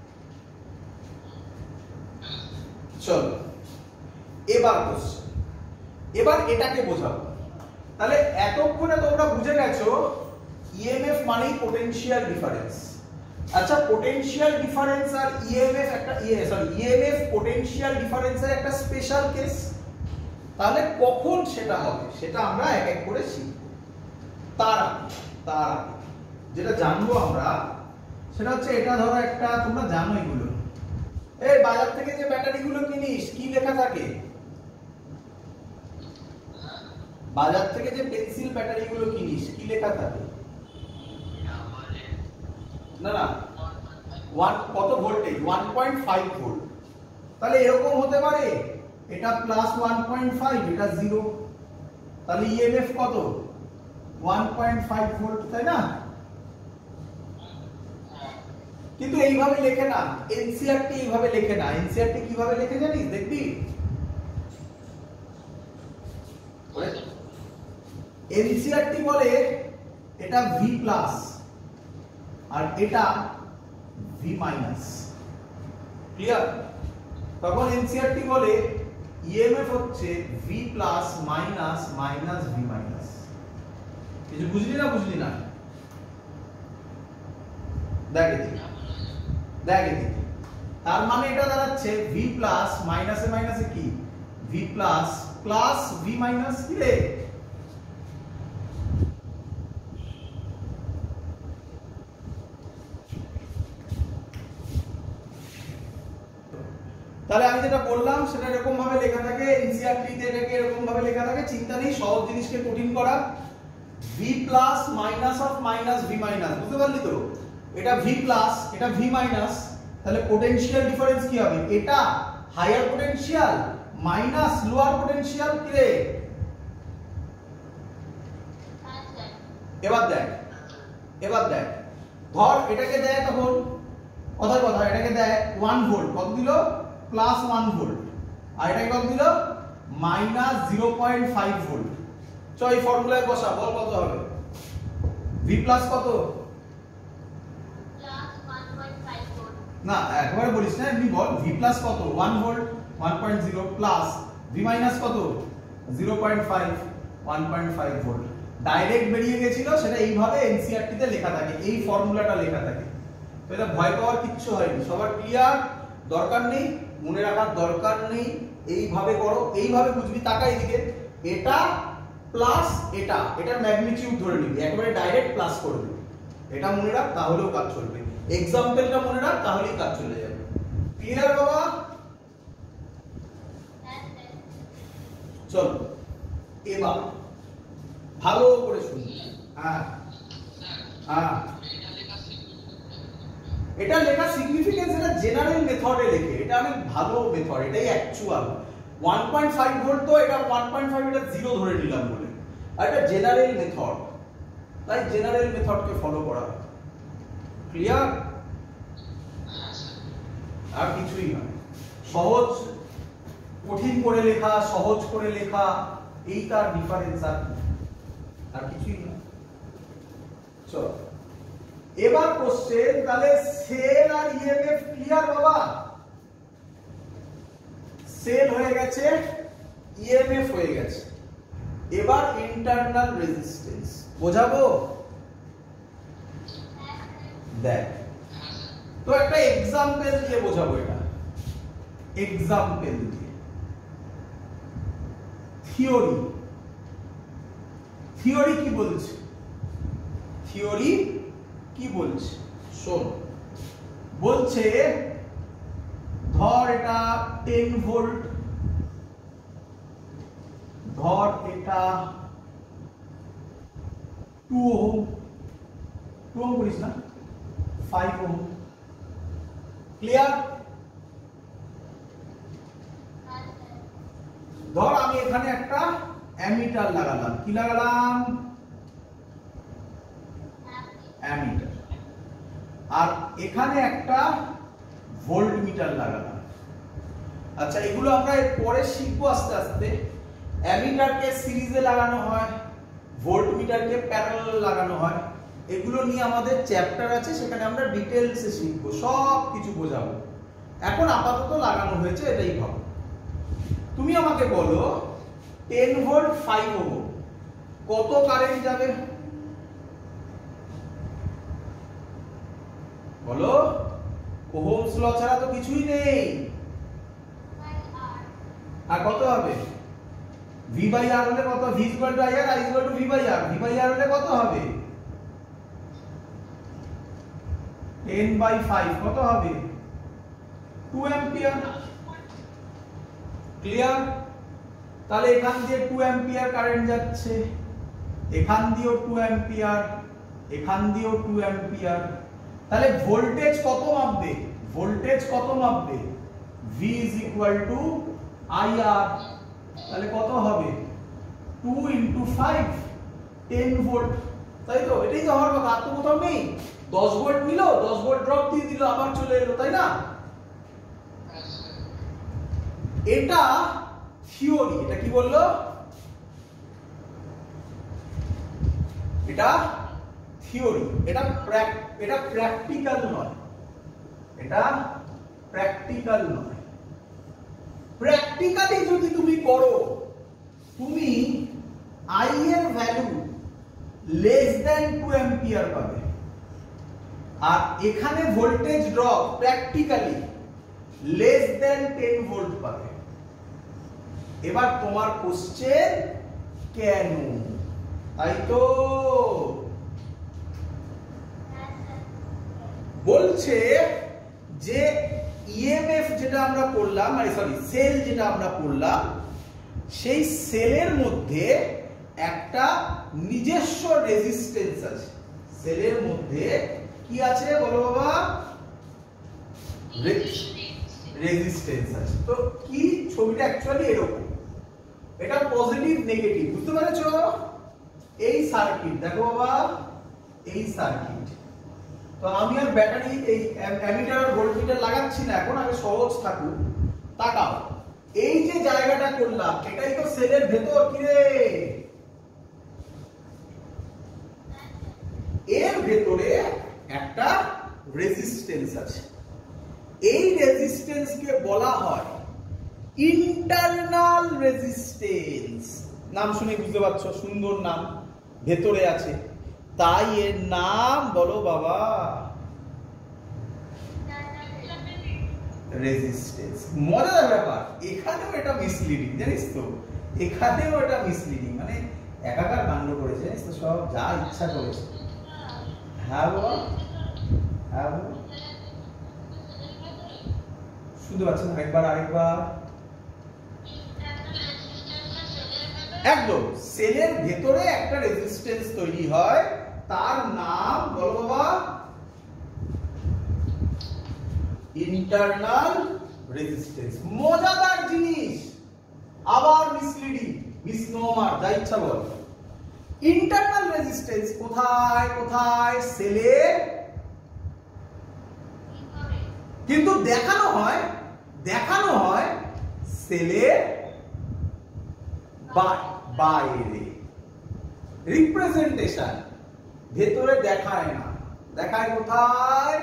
চলো, এবার কোশ্চেন, এবার এটাকে বোঝাবো। তাহলে এতক্ষণে তোমরা বুঝে গেছো ইএমএফ মানেই পোটেনশিয়াল ডিফারেন্স। আচ্ছা, পোটেনশিয়াল ডিফারেন্স আর ইএমএফ একটা ইএমএফ পোটেনশিয়াল ডিফারেন্সের একটা স্পেশাল কেস। তাহলে কখন সেটা হবে সেটা আমরা এক এক করে শিখব। তার আগে যেটা জানবো আমরা সেটা হচ্ছে, এটা ধরো একটা, তোমরা জানো এগুলো, এই বাজার থেকে যে ব্যাটারি গুলো কিনিস কি লেখা থাকে? বাজার থেকে যে পেন্সিল ব্যাটারি গুলো কিনিস কি লেখা থাকে? না না, কত ভোল্টেজ? 1.5 ভোল্ট। তাহলে এরকম হতে পারে, এটা প্লাস 1.5, এটা 0, তাহলে ইএমএফ কত? 1.5 ভোল্ট, তাই না? কিন্তু এইভাবে লেখে না, এনসিআরটি এইভাবে লেখে না। এনসিআরটি কিভাবে লেখে জানিস? দেখবি, এনসিআরটি বলে এটা ভি প্লাস আর এটা ভি মাইনাস। ক্লিয়ার? তখন এনসিআরটি বলে ইএমএফ হচ্ছে V plus minus minus V minus. কিছু বুঝলি না? বুঝলি না? দেখ এদিকে তার মানে এটা দাঁড়াচ্ছে ভি প্লাস মাইনাসে মাইনাসে কি V plus plus V minus কি রে? তাহলে আমি যেটা বললাম সেটা এরকম ভাবে লেখা থাকে, এনসিআরটি তে এটাকে এরকম ভাবে লেখা থাকে। চিন্তা নেই, সহজ জিনিসকে কঠিন করা। V plus minus of minus V minus, বুঝতে পারলি তো? এটা ভি প্লাস, এটা ভি মাইনাস, তাহলে পোটেনশিয়াল ডিফারেন্স কি হবে? এটা higher potential minus lower potential কি রে? এবার দেখ ধর এটাকে দেয়, তখন কথার কথা এটাকে দেয় 1 ভোল্ট, কত দিল? প্লাস 1 ভোল্ট, আর এটাকে কত দিল? Minus 0.5 volt. চল এই ফর্মুলায় বসা, বল কত হবে? ভি প্লাস কত? না একবারে বলিস না, এমনি বল ভি প্লাস কত? 1 ভোল্ট 1.0 প্লাস ভি মাইনাস কত? 0.5 1.5 ভোল্ট। ডাইরেক্ট বেরিয়ে গেছিল, সেটা এইভাবে এনসিআরটি তে লেখা থাকে, এই ফর্মুলাটা লেখা থাকে। তো এটা ভয় পাওয়ার কিচ্ছু হয়নি, সবার ক্লিয়ার? দরকার নেই, মনে রাখার দরকার নেই, এইভাবে করো, এইভাবে বুঝবি। তাকা এদিকে, এটা প্লাস এটা, এটার ম্যাগনিটিউড ধরে নিবি, একেবারে ডাইরেক্ট প্লাস করবি। এটা মনে রাখ, তাহলেও কাজ চলবে। এক্সাম্পলটা মনে রাখ, তাহলেই কাজ চলে যাবে। ক্লিয়ার বাবা? চল এবার ভালো করে শুন। হ্যাঁ হ্যাঁ, এটা লেখা সিগনিফিকেন্স, এটা জেনারেল মেথডে লেখে, এটা অনেক ভালো মেথড, এটাই অ্যাকচুয়াল। 1.5 ভোল্ট তো এটা 1.5 এটা 0 ধরে নিলাম বলে, আর এটা জেনারেল মেথড, তাই জেনারেল মেথডকে ফলো করা। ক্লিয়ার? আর কিছুই না, সহজ কঠিন করে লেখা, সহজ করে লেখা, এই তার ডিফারেন্স, আর কিছুই না। চল এবার কোশ্চেন, তাহলে সেল আর ইএমএফ ক্লিয়ার বাবা? সেল হয়ে গেছে, ইএমএফ হয়ে গেছে, এবার ইন্টারনাল রেজিস্ট্যান্স বোঝাবো। দেখ তো একটা এক্সাম্পল দিয়ে বোঝাবো, এটা এক্সাম্পল দিয়ে। থিওরি কি বলছে? থিওরি কি বলছে শোন, বলছে ধর এটা 10 ভোল্ট, ধর এটা 2 ওহম, 2 ওহম বলিস না, 5 ওহম। ক্লিয়ার? ধর আমি এখানে একটা অ্যামিটার লাগালাম, কি লাগালাম? অ্যামিটার। আর এখানে একটা ভোল্ট মিটার লাগালাম। আচ্ছা, এগুলো আমরা পরে শিখবো আস্তে আস্তে। অ্যামিটারকে সিরিজে লাগানো হয়, ভোল্ট মিটারকে প্যারালাল লাগানো হয়, এগুলো নিয়ে আমাদের চ্যাপ্টার আছে, সেখানে আমরা ডিটেইলসে শিখবো, সব কিছু বোঝাবো। এখন আপাতত লাগানো হয়েছে, এটাই ভাবো। তুমি আমাকে বলো 10 ভোল্ট 5 ওহম কত কারেন্ট যাবে? বলো, ওহমস ল ছাড়া তো কিছুই নেই। আর কত হবে? ভি বাই আর হলে কত? V equal to I R, I equal to V by R. V by R হলে কত হবে? 10 বাই 5 কত হবে? 2 অ্যাম্পিয়ার। ক্লিয়ার? তাহলে এখান দিয়ে 2 অ্যাম্পিয়ার কারেন্ট যাচ্ছে, এখান দিয়েও 2 অ্যাম্পিয়ার, এখান দিয়েও 2 অ্যাম্পিয়ার। তাহলে ভোল্টেজ কত মাপবে? ভোল্টেজ কত মাপবে? V is equal to IR। তাহলে কত হবে? 2 into 5 10 ভোল্ট, তাই তো? এটাই তো হওয়ার কথা, আর তো কোথাও নেই। 10 ভোল্ট নিল, 10 ভোল্ট ড্রপ দিয়ে দিল, আবার চলে এলো, তাই না? এটা থিওরি। এটা কি বললো? এটা থিওরি, এটা প্র্যাকটিক্যাল নয়, এটা প্র্যাকটিক্যাল নয়। প্র্যাকটিক্যালি যদি তুমি করো, তুমি আই এর ভ্যালু লেস দ্যান 2 অ্যাম্পিয়ার পাবে, আর এখানে voltage drop practically less than 10 volt পাবে। এবার তোমার কোশ্চেন কেন, তাই তো বলছে যে ইএমএফ যেটা আমরা করলাম, মানে সরি সেল যেটা আমরা করলাম, সেই সেলের মধ্যে একটা নিজস্ব রেজিস্ট্যান্স আছে। সেলের মধ্যে কি আছে বলো বাবা? রেজিস্ট্যান্স আছে। তো কি ছবিটা অ্যাকচুয়ালি এরকম, এটা পজিটিভ নেগেটিভ, বুঝতে পেরেছো? এই সার্কিট দেখো বাবা, এই সার্কিট। তো আমি আর ব্যাটারি এই অ্যামিটার আর ভোল্টমিটার লাগাচ্ছি না এখন, আগে সহজ থাকুক। তাকাও, এই যে জায়গাটা করলাম এটাই তো সেলের ভেতর, কি রে? এর ভেতরে একটা রেজিস্ট্যান্স আছে। এই রেজিস্ট্যান্সকে বলা হয় ইন্টারনাল রেজিস্ট্যান্স। নাম শুনে বুঝতে পারছো, সুন্দর নাম, ভেতরে আছে, তাই এর নাম বলো বাবা রেজিস্ট্যান্স। মজার ব্যাপার, এখানেও এটা মিসলিডিং, জানিস তো? এখানেও এটা মিসলিডিং, মানে একাকার কাণ্ড করেছে, জানিস তো, সব যা ইচ্ছা করেছে। হ্যাঁ বাবা, হ্যাঁ বাবা, শুনতে পাচ্ছেন? আরেকবার একদম সেলের ভেতরে একটা রেজিস্ট্যান্স তৈরি হয়, তার নাম বলো বাবা ইন্টারনাল রেজিস্ট্যান্স। মজাদার জিনিস, আবার মিসলিডিং, মিসনোমার, যা ইচ্ছা বল। ইন্টারনাল রেজিস্ট্যান্স কোথায় কোথায়? সেলে, কিন্তু দেখানো হয় সেলের বাইরে। রিপ্রেজেন্টেশন ভেতরে দেখায় না, দেখায় কোথায়?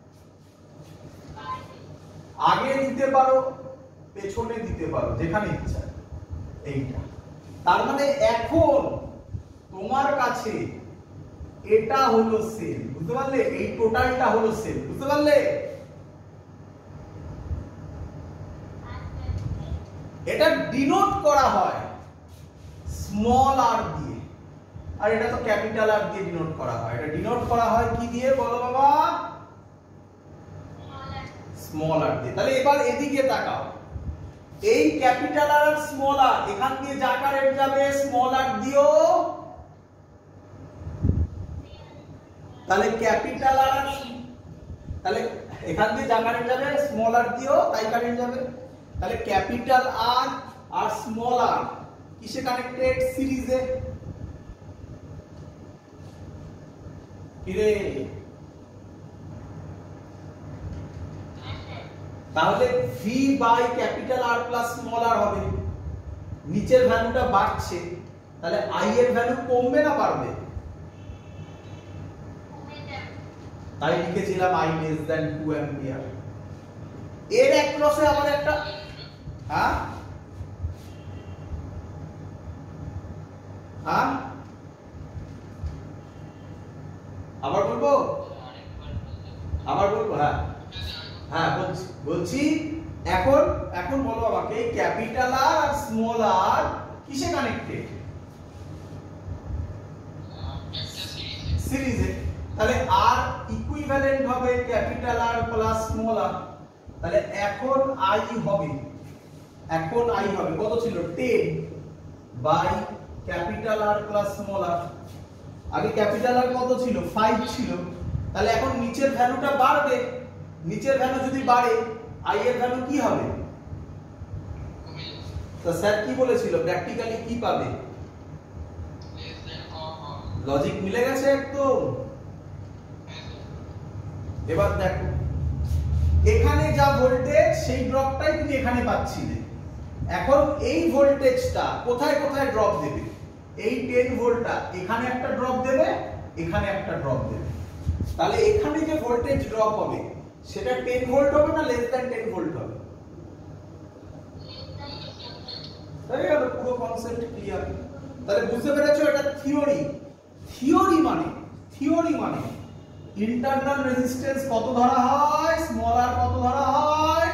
আগে দিতে পারো, পেছনে দিতে পারো, যেখানে ইচ্ছা। এইটা তার মানে এখন তোমার কাছে এটা হলো সেল, বুঝতে পারলে? এই টোটালটা হলো সেল, বুঝতে পারলে? এটা ডিনোট করা হয় স্মল আর দিয়ে, আর এটা তো ক্যাপিটাল আর দিয়ে ডিনোট করা হয়। এটা ডিনোট করা হয় কি দিয়ে বলো বাবা? স্মল আর দিয়ে। তাহলে এবার এদিকে তাকাও, এই ক্যাপিটাল আর স্মল আর, এখান দিয়ে যা কারেন্ট যাবে স্মল আর দিও, তাহলে ক্যাপিটাল আর, তাহলে এখান দিয়ে যা কারেন্ট যাবে স্মল আর দিও, তাই কারেন্ট যাবে। তাহলে ক্যাপিটাল আর আর স্মল আর কিসে কানেক্টেড? সিরিজে। কি রে? তাহলে V by capital R plus small R হবে। নিচের ভ্যালুটা বাড়ছে, তাহলে আই এর ভ্যালু কমবে না বাড়বে? তাই লিখেছিলাম আই লেস দ্যান 2 অ্যাম্পিয়ার। এর অ্যাক্রসে আবার একটা, হ্যাঁ হ্যাঁ আবার বলবো, হ্যাঁ হ্যাঁ বলছি। এখন বলো আমাকে, ক্যাপিটাল আর আর স্মল আর কিসে কানেক্টেড? সিরিজে। তাহলে আর ইকুইভ্যালেন্ট হবে capital R plus small R. তাহলে এখন আই হবে, কত ছিল? 10 by capital R plus small R. আগে ক্যাপিটাল আর কত ছিল? 5 ছিল। তাহলে এখন নিচের ভ্যালুটা বাড়বে, নিচের ভ্যালু যদি বাড়ে আই এর ভ্যালু কি হবে? তো স্যার কি বলেছিল, প্র্যাকটিক্যালি কি পাবে? লজিক মিলে গেছে একদম। এবার দেখো, এখানে যা ভোল্টেজ সেই ড্রপটাই তুমি এখানে পাচ্ছিলে। এখন এই ভোল্টেজটা কোথায় কোথায় ড্রপ দেবে? এই 10 ভোল্টটা এখানে একটা ড্রপ দেবে, এখানে একটা ড্রপ দেবে। তাহলে এখানে যে ভোল্টেজ ড্রপ হবে সেটা 10 ভোল্ট হবে না লেস দ্যান 10 ভোল্ট হবে? তাই গেল, পুরো কনসেপ্ট ক্লিয়ার। তাহলে বুঝতে পেরেছো এটা থিওরি। থিওরি মানে ইন্টারনাল রেজিস্ট্যান্স কত ধরা হয়, স্মল আর কত ধরা হয়,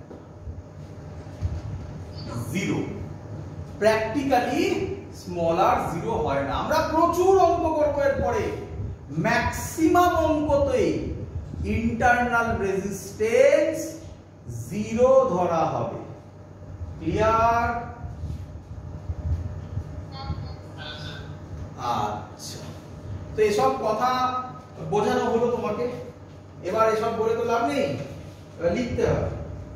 0। প্র্যাকটিক্যালি স্মল আর 0 হয় না। আমরা প্রচুর অঙ্ক করব এরপরে, ম্যাক্সিমাম অঙ্কতেই ইন্টারনাল রেজিস্ট্যান্স 0 ধরা হবে। ক্লিয়ার? আচ্ছা, তো এসব কথা বোঝানো হলো তোমাকে। এবার এসব বলে তো লাভ নেই, লিখতে হবে।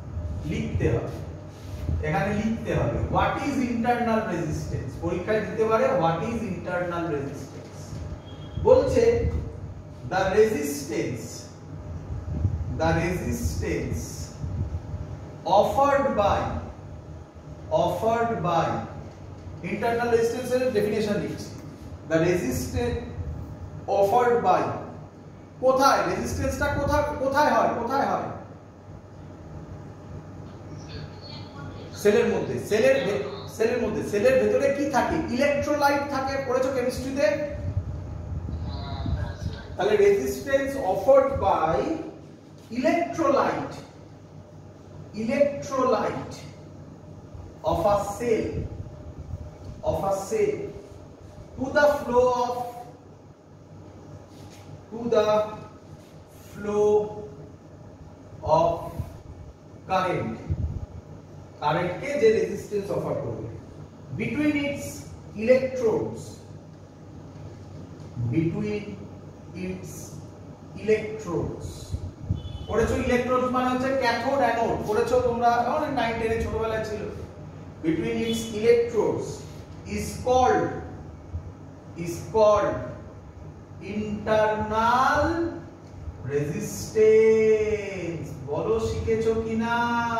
এখানে লিখতে হবে হোয়াট ইজ ইন্টারনাল রেজিস্ট্যান্স। পরীক্ষায় দিতে পারে হোয়াট ইজ ইন্টারনাল রেজিস্ট্যান্স। বলছে the resistance offered by internal resistance এর ডেফিনিশন লিখছি। the resistance offered by, কোথায় রেজিস্ট্যান্সটা কোথায় হয় সেলের মধ্যে। সেলের ভেতরে কি থাকে? ইলেকট্রোলাইট থাকে, পড়েছো কেমিস্ট্রিতে। তাহলে resistance offered by electrolyte of a cell to the flow of current কে যে রেজিস্ট্যান্স অফার করবে between its electrodes পড়েছো? ইলেকট্রোডস মানে হচ্ছে ক্যাথোড অ্যানোড, পড়েছো তোমরা, অনেক 9 10 এ ছোটবেলায় ছিল। between its electrodes is called internal resistance। বলো শিখেছো কিনা?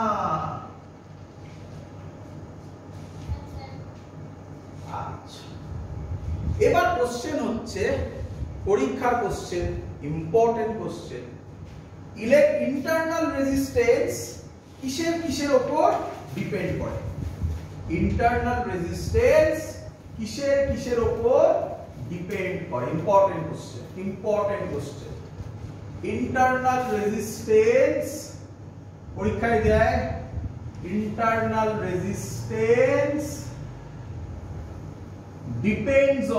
আচ্ছা, এবার কোশ্চেন হচ্ছে, পরীক্ষার question, important question, internal resistance কিসের উপর ডিপেন্ড করে? ইন্টারনাল রেজিস্ট্যান্স কিসের উপর ডিপেন্ড করে? Important question. ইন্টারনাল রেজিস্ট্যান্স পরীক্ষায় দেয়, ইন্টারনাল রেজিস্ট্যান্স depends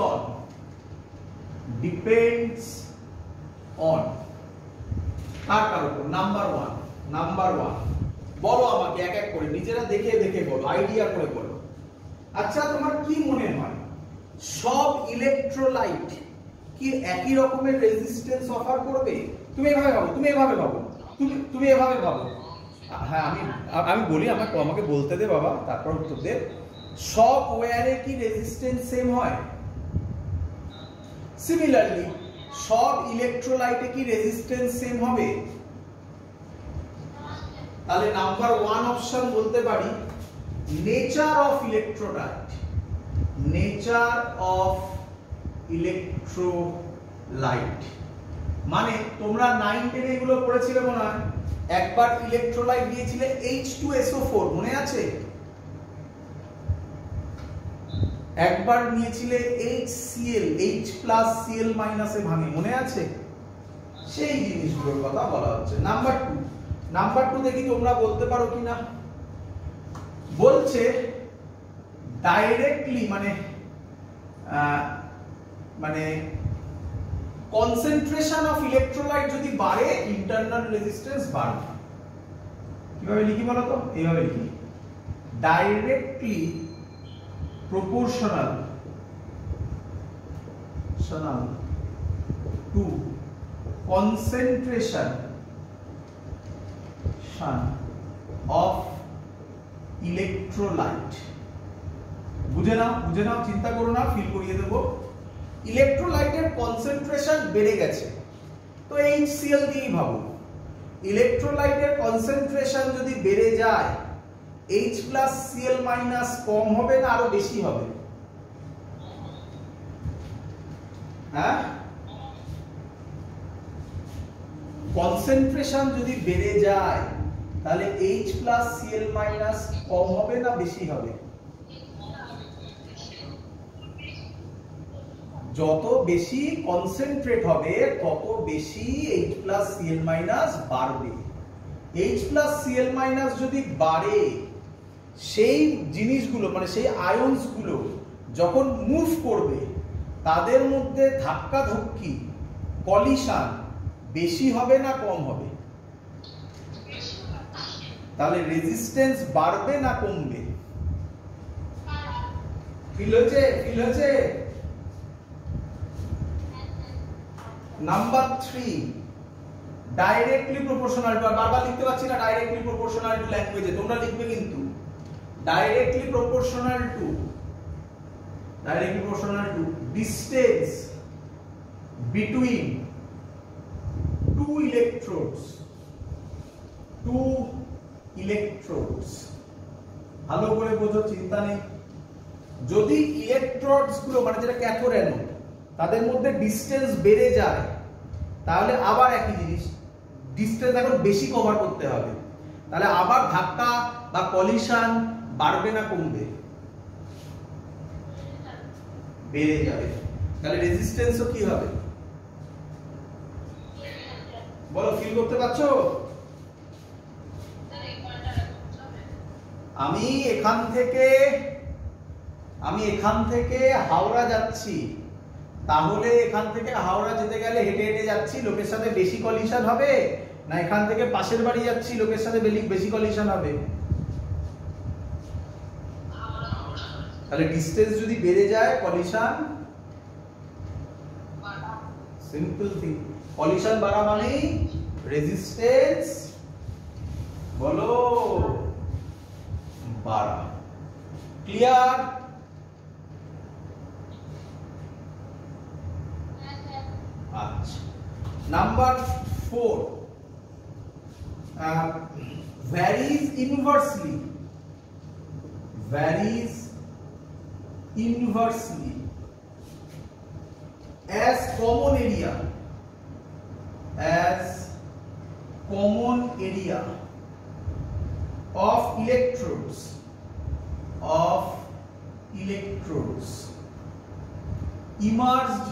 on কার উপর? নাম্বার 1 বলো আমাকে, এক এক করে নিজেরা দেখে বলো, আইডিয়া করে বলো। আচ্ছা, তোমার কি মনে হয় সব ইলেকট্রোলাইট কি একই রকমের রেজিস্ট্যান্স অফার করবে? তুমি এভাবে ভাবো। হ্যাঁ, আমি বলি, আমাকে বলতে দে বাবা, তারপর উত্তর দে। সব ওয়্যারে কি রেজিস্ট্যান্স সেম হয়? সিমিলারলি সব ইলেকট্রোলাইটে কি রেজিস্ট্যান্স সেম হবে? তাহলে নাম্বার 1 অপশন বলতে পারি নেচার অফ ইলেকট্রোলাইট। মানে তোমরা 9 10 এগুলো পড়েছিলে মনে হয়। একবার ইলেকট্রোলাইট দিয়েছিলে H2SO4, মনে আছে? একবার নিয়েছিলে HCl, H+Cl- এ ভাঙে, মনে আছে? সেই জিনিসগুলোর কথা বলা হচ্ছে। নাম্বার 2 দেখি তোমরা বলতে পারো কিনা। বলছে ডাইরেক্টলি মানে কনসেন্ট্রেশন অফ ইলেকট্রোলাইট যদি বাড়ে, ইন্টারনাল রেজিস্ট্যান্স বাড়বে। কিভাবে লিখি বলো তো? এইভাবে লিখি, directly proportional to concentration of electrolyte। বুঝে নাও, চিন্তা করো না, ফিল করিয়ে দেবো। ইলেকট্রোলাইটের কনসেন্ট্রেশন বেড়ে গেছে, তো HCl দিয়েই ভাবো। ইলেকট্রোলাইটের কনসেন্ট্রেশন যদি বেড়ে যায়, H+Cl- কম হবে না আরো বেশি হবে? হ্যাঁ, কনসেন্ট্রেশন যদি বেড়ে যায় তাহলে H প্লাস Cl মাইনাস কম হবে না বেশি হবে? যত বেশি কনসেন্ট্রেট হবে তত বেশি H প্লাস Cl মাইনাস বাড়বে। H প্লাস Cl মাইনাস যদি বাড়ে, সেই জিনিসগুলো মানে সেই আয়নস গুলো যখন মুভ করবে তাদের মধ্যে ধাক্কা ধাক্কি কলিশন বেশি হবে না কম হবে? তাহলে রেজিস্ট্যান্স বাড়বে না কমবে? ফিল হচ্ছে? নাম্বার 3 ডাইরেক্টলি প্রপোর্শনাল টু, বারবার লিখতে পাচ্ছি না ডাইরেক্টলি প্রপোর্শনাল টু ল্যাঙ্গুয়েজে, তোমরা লিখবে কিন্তু directly proportional to distance between two electrodes. ভালো করে বোঝো, চিন্তা নেই। যদি ইলেকট্রোডস গুলো মানে যেটা ক্যাথোড অ্যানোড তাদের মধ্যে ডিসটেন্স বেড়ে যায় তাহলে আবার একই জিনিস, ডিসটেন্স এখন বেশি কভার করতে হবে, তাহলে আবার ধাক্কা বা কলিশন বাড়বে না কমবে? বেড়ে যাবে। তাহলে রেজিস্ট্যান্সও কি হবে বলো, ফিল করতে পারছো? আমি এখান থেকে হাওড়া যাচ্ছি, তাহলে এখান থেকে হাওড়া যেতে গেলে হেঁটে হেঁটে যাচ্ছি, লোকের সাথে বেশি কলিশন হবে না এখান থেকে পাশের বাড়ি যাচ্ছি লোকের সাথে বেশি কলিশন হবে? তাহলে ডিসটেন্স যদি বেড়ে যায় কলিশন, সিম্পল থিং, কলিশন বাড়া মানে রেজিস্ট্যান্স বলো বাড়া। ক্লিয়ার? আচ্ছা, number 4 varies inversely as common area of electrodes immersed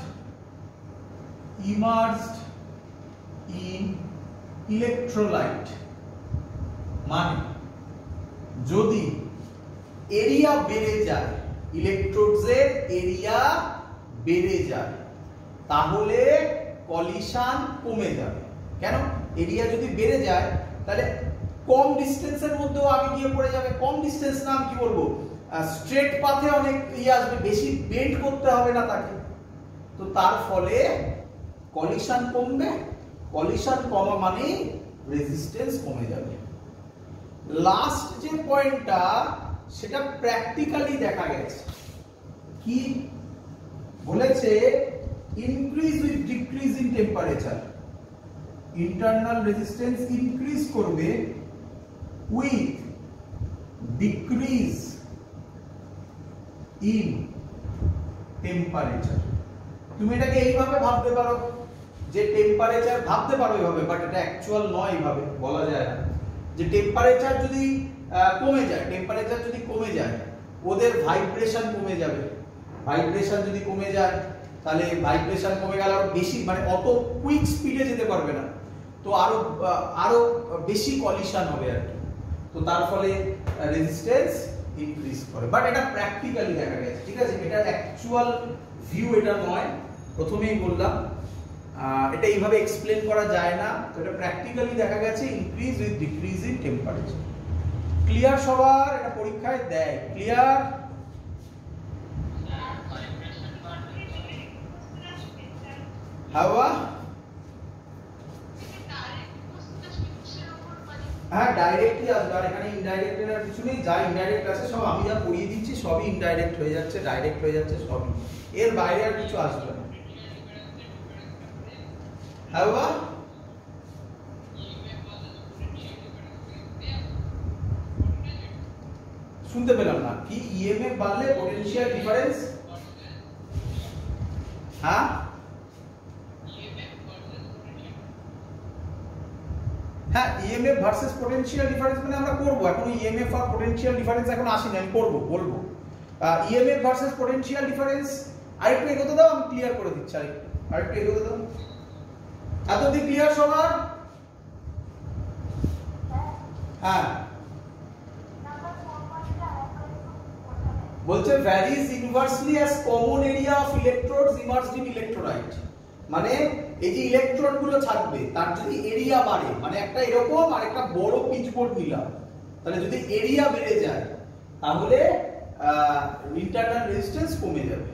in electrolyte। মানে যদি এরিয়া বেড়ে যায়, ইলেকট্রোডস এর এরিয়া বেড়ে যায়, তাহলে কলিশন কমে যাবে। কেন? এরিয়া যদি বেড়ে যায় তাহলে কম ডিসটেন্সের মধ্যেও আগে গিয়ে পড়ে যাবে। কম ডিসটেন্স না, আমি কি বলবো, স্ট্রেট পাথে অনেক আসবে, বেশি বেন্ড করতে হবে না তাকে, তো তার ফলে কলিশন কমবে। কলিশন কমা মানে রেজিস্ট্যান্স কমে যাবে। লাস্ট যে পয়েন্টটা সেটা প্র্যাকটিক্যালি দেখা গেছে। কি বলেছে? Increase with decrease in temperature, internal resistance increase করবে উইথ ডিক্রিজ ইন টেম্পারেচার। তুমি এটাকে এইভাবে ভাবতে পারো যে টেম্পারেচার, ভাবতে পারো এইভাবে, বাট এটা অ্যাকচুয়াল নয়, এইভাবে বলা যায় না। যে টেম্পারেচার যদি কমে যায় ওদের ভাইব্রেশন কমে যাবে। ভাইব্রেশন যদি কমে যায় তাহলে ভাইব্রেশন কমে গেলে আরো বেশি, মানে অত কুইক স্পিডে যেতে পারবে না, তো আরো বেশি কলিশন হবে আর কি, তো তার ফলে রেজিস্ট্যান্স ইনক্রিজ করে। বাট এটা প্র্যাকটিক্যালি দেখা গেছে, ঠিক আছে? এটা অ্যাকচুয়াল ভিউ এটা নয়, প্রথমেই বললাম এটা এইভাবে এক্সপ্লেন করা যায় না, তো এটা প্র্যাকটিক্যালি দেখা গেছে increase with decrease in temperature. Clear সবার? এটা পরীক্ষায় দেয়। ক্লিয়ার? হাওয়া? হ্যাঁ, ডাইরেক্টলি আসবে, আর এখানে ইনডাইরেক্ট এর কিছু নেই। যা ইনডাইরেক্ট আছে সব আমি যা পড়িয়ে দিচ্ছি সবই ইনডাইরেক্ট হয়ে যাচ্ছে, ডাইরেক্ট হয়ে যাচ্ছে সবই, এর বাইরে আর কিছু আসবে না। হাওয়া? শুনতে পেলাম না, কি? ইএমএফ বাড়লে পোটেনশিয়াল ডিফারেন্স? হ্যাঁ, হ্যাঁ, ইএমএফ ভার্সেস পোটেনশিয়াল ডিফারেন্স মানে আমরা করব, এখন ইএমএফ আর পোটেনশিয়াল ডিফারেন্স এখন আসেনি, আমি বলবো ইএমএফ ভার্সেস পোটেনশিয়াল ডিফারেন্স আরেকটু এগোতে দাও, আমি ক্লিয়ার করে দিচ্ছি। আরেকটু এগোতে দাও। এতদিন ক্লিয়ার সবার? হ্যাঁ, বলছে varies inversely as common area of electrodes emerged in electrolyte, মানে এই যে ইলেকট্রন গুলো থাকবে তার যদি এরিয়া বাড়ে, মানে একটা এরকম আর একটা বড় পিচবোর্ড নিলাম, তাহলে যদি এরিয়া বেড়ে যায় তাহলে ইন্টারনাল রেজিস্ট্যান্স কমে যাবে।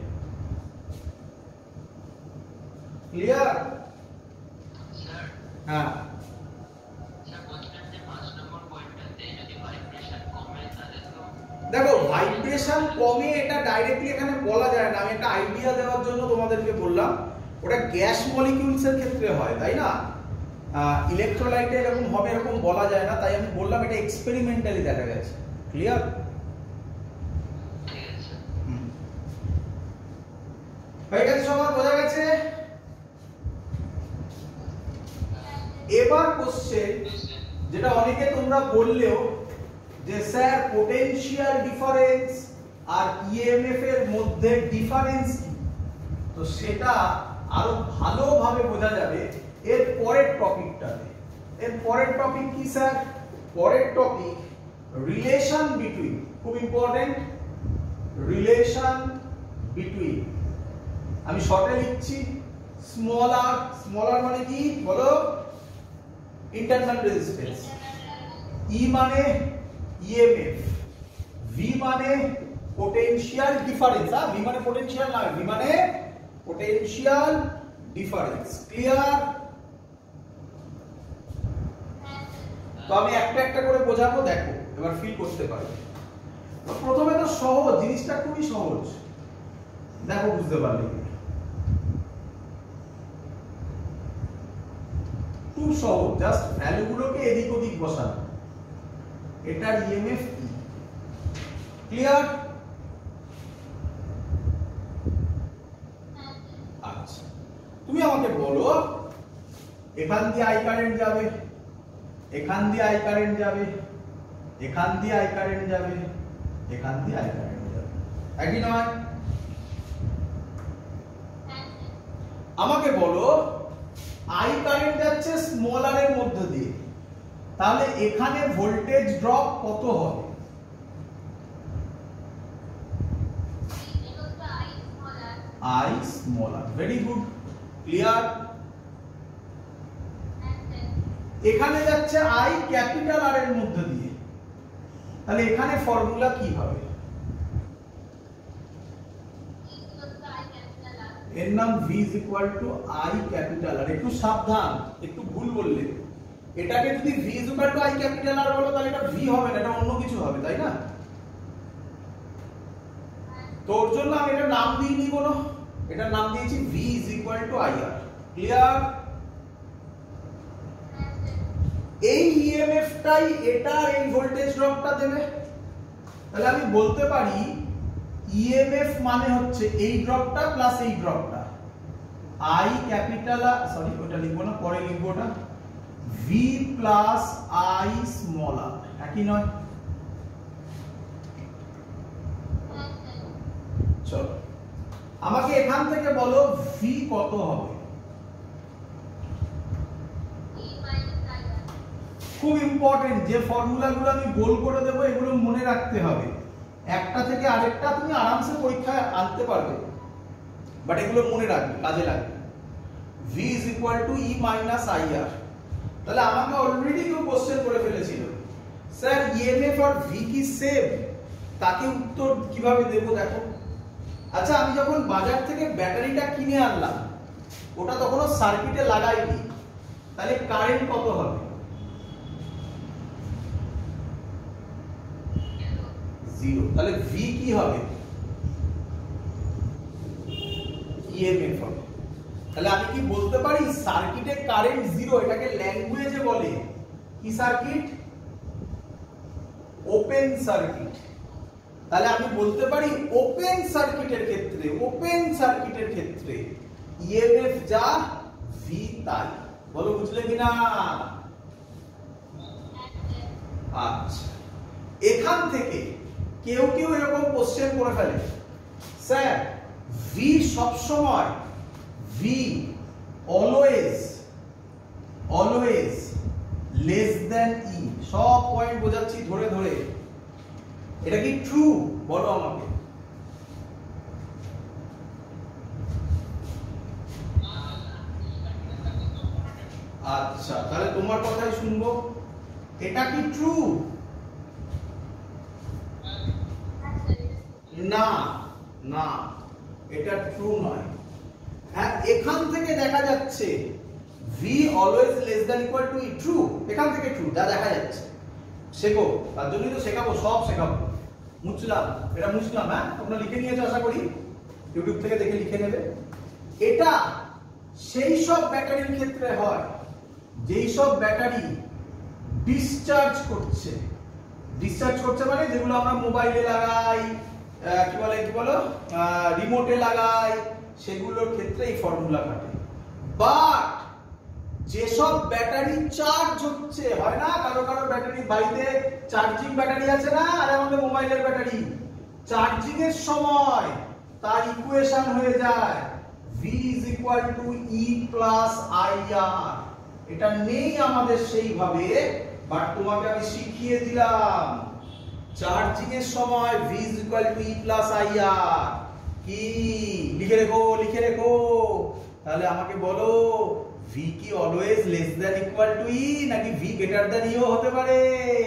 ক্লিয়ার? স্যার হ্যাঁ, স্যার বলছিলাম যে 5 নম্বর পয়েন্টটাতে যদি ভাইব্রেশন কমে তাহলে তো দেখো ভাইব্রেশন কমে এটা ডাইরেক্টলি এখানে বলা যায় না, আমি একটা আইডিয়া দেওয়ার জন্য তোমাদেরকে বললাম। ওটা গ্যাস মলিকিউলস এর ক্ষেত্রে হয়, তাই না? ইলেকট্রোলাইটে এরকম হবে এরকম বলা যায় না, তাই আমি বললাম এটা এক্সপেরিমেন্টালি দেখা গেছে। ক্লিয়ার? ঠিক আছে। হয়ে গেছে সবার, বোঝা গেছে? এবার কোশ্চেন যেটা অনেকে তোমরা বললেও যে স্যার পোটেনশিয়াল ডিফারেন্স আর ইএমএফ এর মধ্যে ডিফারেন্স কি, তো সেটা আরো ভালোভাবে বোঝা যাবে এর পরের টপিকটাতে। এর পরের টপিক কি স্যার? পরের টপিক রিলেশন বিটুইন, খুব ইম্পর্টেন্ট, রিলেশন বিটুইন। আমি শর্টে লিখছি স্মল আর। স্মল আর মানে কি বলো? Internal resistance. ই মানে ইএমএফ, ভি মানে পোটেনশিয়াল ডিফারেন্স। ভি মানে পোটেনশিয়াল না, ভি মানে পোটেনশিয়াল ডিফারেন্স। ক্লিয়ার? তো আমি একটা একটা করে বোঝাবো, দেখো এবার ফিল করতে পারবে। প্রথমে তো সহজ, জিনিসটা খুবই সহজ, দেখো বুঝতে পারলে। খুব সহজ, জাস্ট ভ্যালুগুলোকে এদিক ওদিক বসানো। এটার ইএমএফ কি? ক্লিয়ার? আচ্ছা, তুমি আমাকে বলো এখান দিয়ে আই কারেন্ট যাবে, এখান দিয়ে আই কারেন্ট যাবে, এখান দিয়ে আই কারেন্ট যাবে, এখান দিয়ে আই কারেন্ট যাবে, একই নয়? আমাকে বলো আই কারেন্ট যাচ্ছে স্মল আর এর মধ্য দিয়ে, তাহলে এখানে ভোল্টেজ ড্রপ কত হবে? I small r. Very good, clear? এখানে যাচ্ছে আই ক্যাপিটাল আর এর মধ্য দিয়ে, তাহলে এখানে ফর্মুলা কি হবে? এর নাম V is equal to I capital R। একটু সাবধান, একটু ভুল বললে। এটাকে যদি V is equal to I capital R বলো তাহলে এটা V হবে না, এটা অন্য কিছু হবে, তাই না? তোর জন্য আমি এটা নাম দিইনি কোনো, এটার নাম দিয়েছি V is equal to IR। Clear? এই ইএমএফ টাই এটা এই ভোল্টেজ ড্রপটা দেবে, তাহলে আমি বলতে পারি ইএমএফ মানে হচ্ছে এই ড্রপটা প্লাস এই ড্রপটা, আই ক্যাপিটাল আর, সরি ওটা লিখবো না, পরে লিখবো ওটা, V plus I small r, একই নয়? চলো আমাকে এখান থেকে বলো ভি কত হবে? খুব ইম্পর্টেন্ট, যে ফর্মুলাগুলো আমি গোল করে দেবো এগুলো মনে রাখতে হবে। একটা থেকে আরেকটা তুমি আরামসে পরীক্ষায় আনতে পারবে, বাট এগুলো মনে রাখবে, কাজে লাগবে। V is equal to E minus IR। তাহলে আমাকে অলরেডি কেউ কোশ্চেন করে ফেলেছিল, স্যার EMF আর V কি সেম? তাকে উত্তর কিভাবে দেব দেখো। আচ্ছা, আমি যখন বাজার থেকে ব্যাটারিটা কিনে আনলাম, ওটা তখনও সার্কিটে লাগাইনি, তাহলে কারেন্ট কত হবে? 0। তাহলে V কি হবে? EMF হবে। তাহলে আমি কি বলতে পারি সার্কিটে কারেন্ট 0? এটাকে ল্যাঙ্গুয়েজে বলে কি সার্কিট? Open circuit. তাহলে আমি বলতে পারি ওপেন সার্কিটের ক্ষেত্রে EMF যা V তাই। বলো বুঝলে কিনা? আচ্ছা, এখান থেকে কেউ কেউ এরকম কোশ্চেন করে ফেলে, স্যার ভি সবসময়, V always always less than E. সব পয়েন্ট বোঝাচ্ছি ধরে ধরে, এটা কি ট্রু বলো আমাকে? আচ্ছা, তাহলে তোমার কথাই শুনবো, এটা কি ট্রু? না না, এটা ট্রু নয়। হ্যাঁ, এখান থেকে দেখা যাচ্ছে V always less than equal to E, true, এখান থেকে ট্রু, যা দেখা যাচ্ছে। শেখো, তার জন্যই তো শেখাবো, সব শেখাবো। মুছলাম, এটা মুছলাম। হ্যাঁ, তোমরা লিখে নিয়েছো আশা করি, ইউটিউব থেকে দেখে লিখে নেবে। এটা সেই সব ব্যাটারির ক্ষেত্রে হয় যেই সব ব্যাটারি ডিসচার্জ করছে। ডিসচার্জ করছে মানে যেগুলো আমরা মোবাইলে লাগাই, কি বলো রিমোটে লাগাই, সেগুলোর ক্ষেত্রে এই ফর্মুলা খাটে। বাট যেসব ব্যাটারি চার্জ হচ্ছে, হয় না কারো কারো ব্যাটারি বাড়িতে চার্জিং ব্যাটারি আছে না, আর আমাদের মোবাইলের ব্যাটারি, চার্জিং এর সময় তার ইকুয়েশন হয়ে যায় V is equal to E plus IR। এটা নেই আমাদের সেইভাবে, বাট তোমাকে আমি শিখিয়ে দিলাম। চার্জিং এর সময় V is equal to E plus IR কি, লিখে রেখো, লিখে রেখো। তাহলে আমাকে বলো, V কি always less than equal to E নাকি V গ্রেটার দ্যান E ও হতে পারে?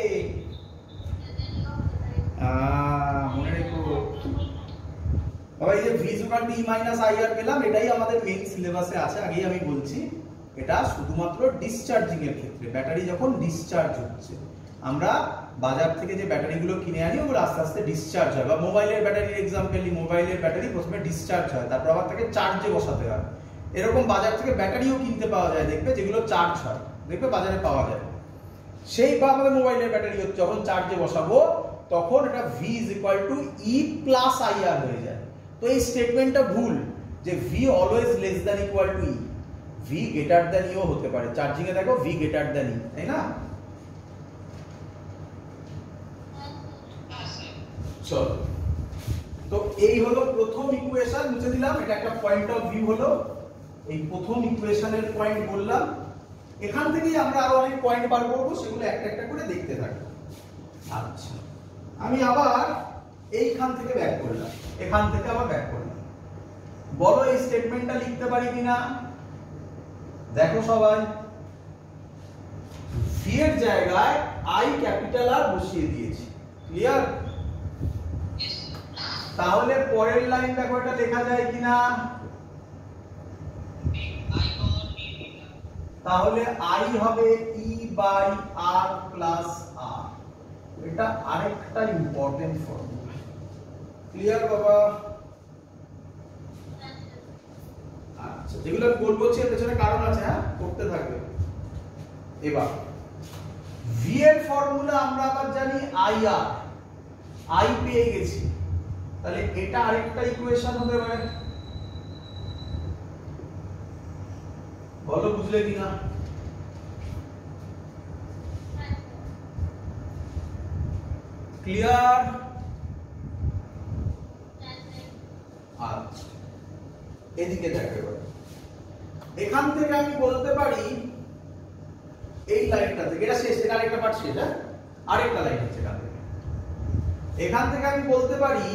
মনে রেখো বাবা, এই যে V is equal to E minus IR পেলাম, এটাই আমাদের মেইন সিলেবাসে আছে, আগেই আমি বলছি। এটা শুধুমাত্র ডিসচার্জিং এর ক্ষেত্রে, ব্যাটারি যখন ডিসচার্জ হচ্ছে। আমরা বাজার থেকে যে ব্যাটারিগুলো কিনে আনি, ওগুলো আস্তে আস্তে ডিসচার্জ হয়। বা মোবাইলের ব্যাটারির এক্সাম্পল, মোবাইলের ব্যাটারি প্রথমে ডিসচার্জ হয়, তারপর আবার তাকে চার্জে বসাতে হয়। এরকম বাজার থেকে ব্যাটারিও কিনতে পাওয়া যায়, দেখবে, যেগুলো চার্জ হয়, দেখবে বাজারে পাওয়া যায়। সেই বা আমাদের মোবাইলের ব্যাটারি যখন চার্জে বসাবো, তখন এটা V is equal to E plus IR হয়ে যায়। তো এই স্টেটমেন্টটা ভুল, যে V always less than equal to E। V greater than E ও হতে পারে। চার্জিং এ দেখো V গ্রেটার দ্যান E, তাই না? চলো, তো এই হলো প্রথম ইকুয়েশন, মুছে দিলাম। এটা একটা পয়েন্ট অফ ভিউ হলো, এই প্রথম ইকুয়েশনের পয়েন্ট বললাম। এখান থেকেই আমরা আরো অনেক পয়েন্ট বার করবো, সেগুলো একটা একটা করে দেখতে থাকবো। আচ্ছা, আমি আবার এইখান থেকে ব্যাক করলাম, এখান থেকে আবার ব্যাক করলাম। বলো এই স্টেটমেন্টটা লিখতে পারি কিনা? দেখো সবাই, V এর জায়গায় I ক্যাপিটাল আর বসিয়ে দিয়েছি, ক্লিয়ার? তাহলে পরের লাইন দেখো, এটা লেখা যায় কিনা? তাহলে I হবে E by R plus R। এটা আরেকটা ইম্পর্টেন্ট ফর্মুলা, ক্লিয়ার বাবা? আচ্ছা, যেগুলো আমি বলবো এর পেছনে কারণ আছে, হ্যাঁ, করতে থাকবে। এবার V এর ফর্মুলা আমরা আবার জানি IR, I পেয়ে গেছি, তাহলে এটা আরেকটা ইকুয়েশন হতে পারে। বলো বুঝলে কিনা? ক্লিয়ার? আচ্ছা, এদিকে দেখো এবার। এখান থেকে আমি বলতে পারি, এই লাইনটা থেকে, এটা শেষ, এটা আরেকটা পার্ট শেষ, হ্যাঁ, আরেকটা লাইন আছে এখান থেকে। এখান থেকে আমি বলতে পারি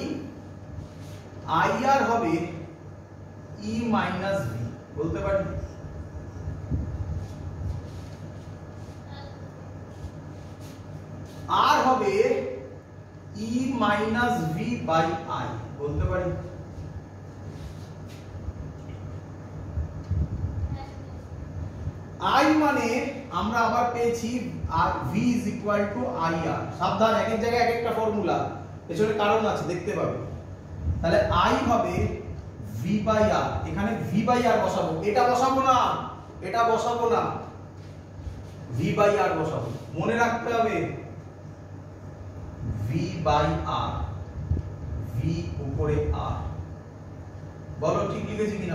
IR হবে E মাইনাস V, বলতে পারি। R হবে E minus V by I, বলতে পারি। I মানে আমরা আবার পেয়েছি V is equal to IR। সাবধান, এক এক জায়গায় এক একটা ফর্মুলা, এছাড়া কারণ আছে, দেখতে পাবে। তাহলে I হবে V বাই R, এখানে V বাই R বসাবো, এটা বসাবো না, এটা বসাবো না, V বাই R বসাবো। মনে রাখতে হবে V বাই R, V উপরে R। বলো ঠিক লিখেছি কিনা?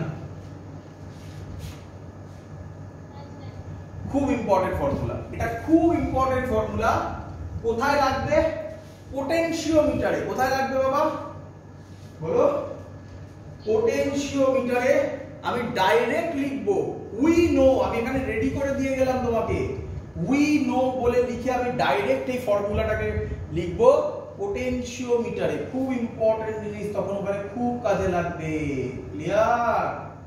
খুব ইম্পর্টেন্ট ফর্মুলা, এটা খুব ইম্পর্টেন্ট ফর্মুলা। কোথায় লাগবে? পোটেনশিওমিটারে। কোথায় লাগবে বাবা বলো? পোটেনশিওমিটারে। আমি ডাইরেক্ট লিখবো উই নো, আমি এখানে রেডি করে দিয়ে গেলাম তোমাকে, উই নো বলে লিখে আমি ডাইরেক্ট এই ফর্মুলাটাকে লিখবো পোটেনশিওমিটারে। খুব ইম্পর্টেন্ট জিনিস, তখন ওখানে খুব কাজে লাগবে। ক্লিয়ার?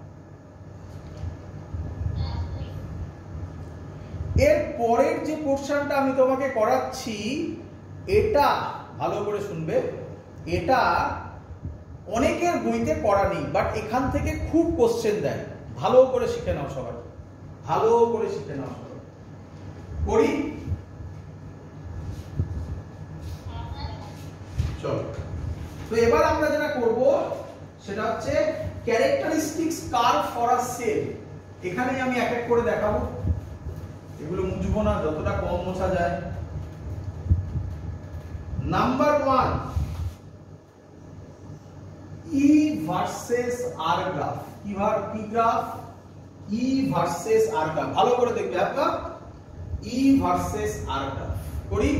এর পরের যে পোরশনটা আমি তোমাকে করাচ্ছি, এটা ভালো করে শুনবে। এটা অনেকের বইতে করা নেই, বাট এখান থেকে খুব কোশ্চেন দেয়। ভালো করে শিখে নাও সবাই, ভালো করে শিখে নাও সবাই। করি? চলো, তো এবার আমরা যেটা করব সেটা হচ্ছে characteristics curve for a cell. এখানে আমি এক এক করে দেখাবো, এগুলো মুছবো না, যতটা কম মোছা যায়। Number 1, E versus R graph. কি graph? E versus R graph. ভালো করে দেখবে আপনারা, ই ভার্সেস আর গ্রাফ। করি?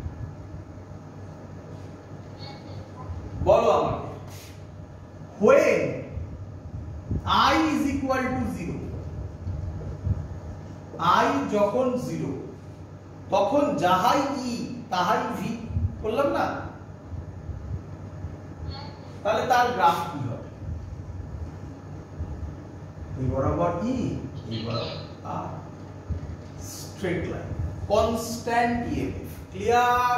বলো আমাকে, when I is equal to 0, I যখন 0, তখন যাহাই ই তাহাই ভি। বললাম না? তাহলে তার গ্রাফ কি হবে? এই বরাবর ই, এই বরাবর R, straight line, constant EMF. Clear?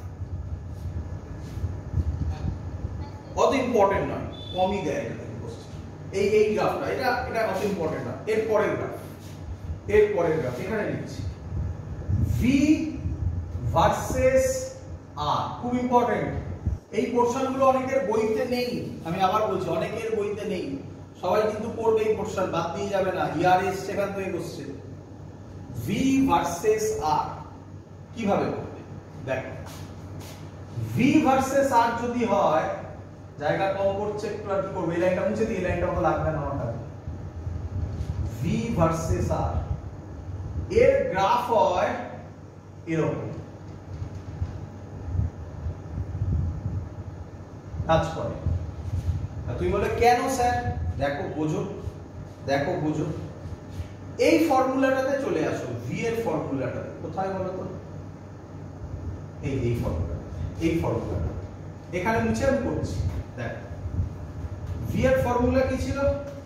অত ইম্পর্টেন্ট নয়, কমই দেয় এটা থেকে কোশ্চেন। এই গ্রাফটা, এটা অত ইম্পর্টেন্ট না। এর পরের গ্রাফ এখানে লিখছি, ভি ভার্সেস আর। খুব ইম্পর্টেন্ট। এই পোরশনগুলো অনেকের বইতে নেই, আমি আবার বলছি অনেকের বইতে নেই। সবাই কিন্তু পড়বে এই পোরশন, বাদ দিয়ে যাবে না। ইয়ারএস সেখান থেকে কোশ্চেন। ভি ভার্সেস আর কিভাবে করবে দেখো। ভি ভার্সেস আর যদি হয়, জায়গা কম পড়ছে একটু, আর কি করবে? এই লাইনটা মুছে দিই, এই লাইনটা তো লাগবে না আমার কাছে। ভি ভার্সেস আর এর গ্রাফ হয় এরকম কাজ করে। তুমি বলে কেন স্যার? দেখো বোঝো। এই ফর্মুলাটাতে চলে আসো, ভি এর ফর্মুলাটাতে। কোথায় বলো তো? এই ফর্মুলাটা এখানে মুছে আমি করছি। দেখো, ভি এর ফর্মুলা কি ছিল?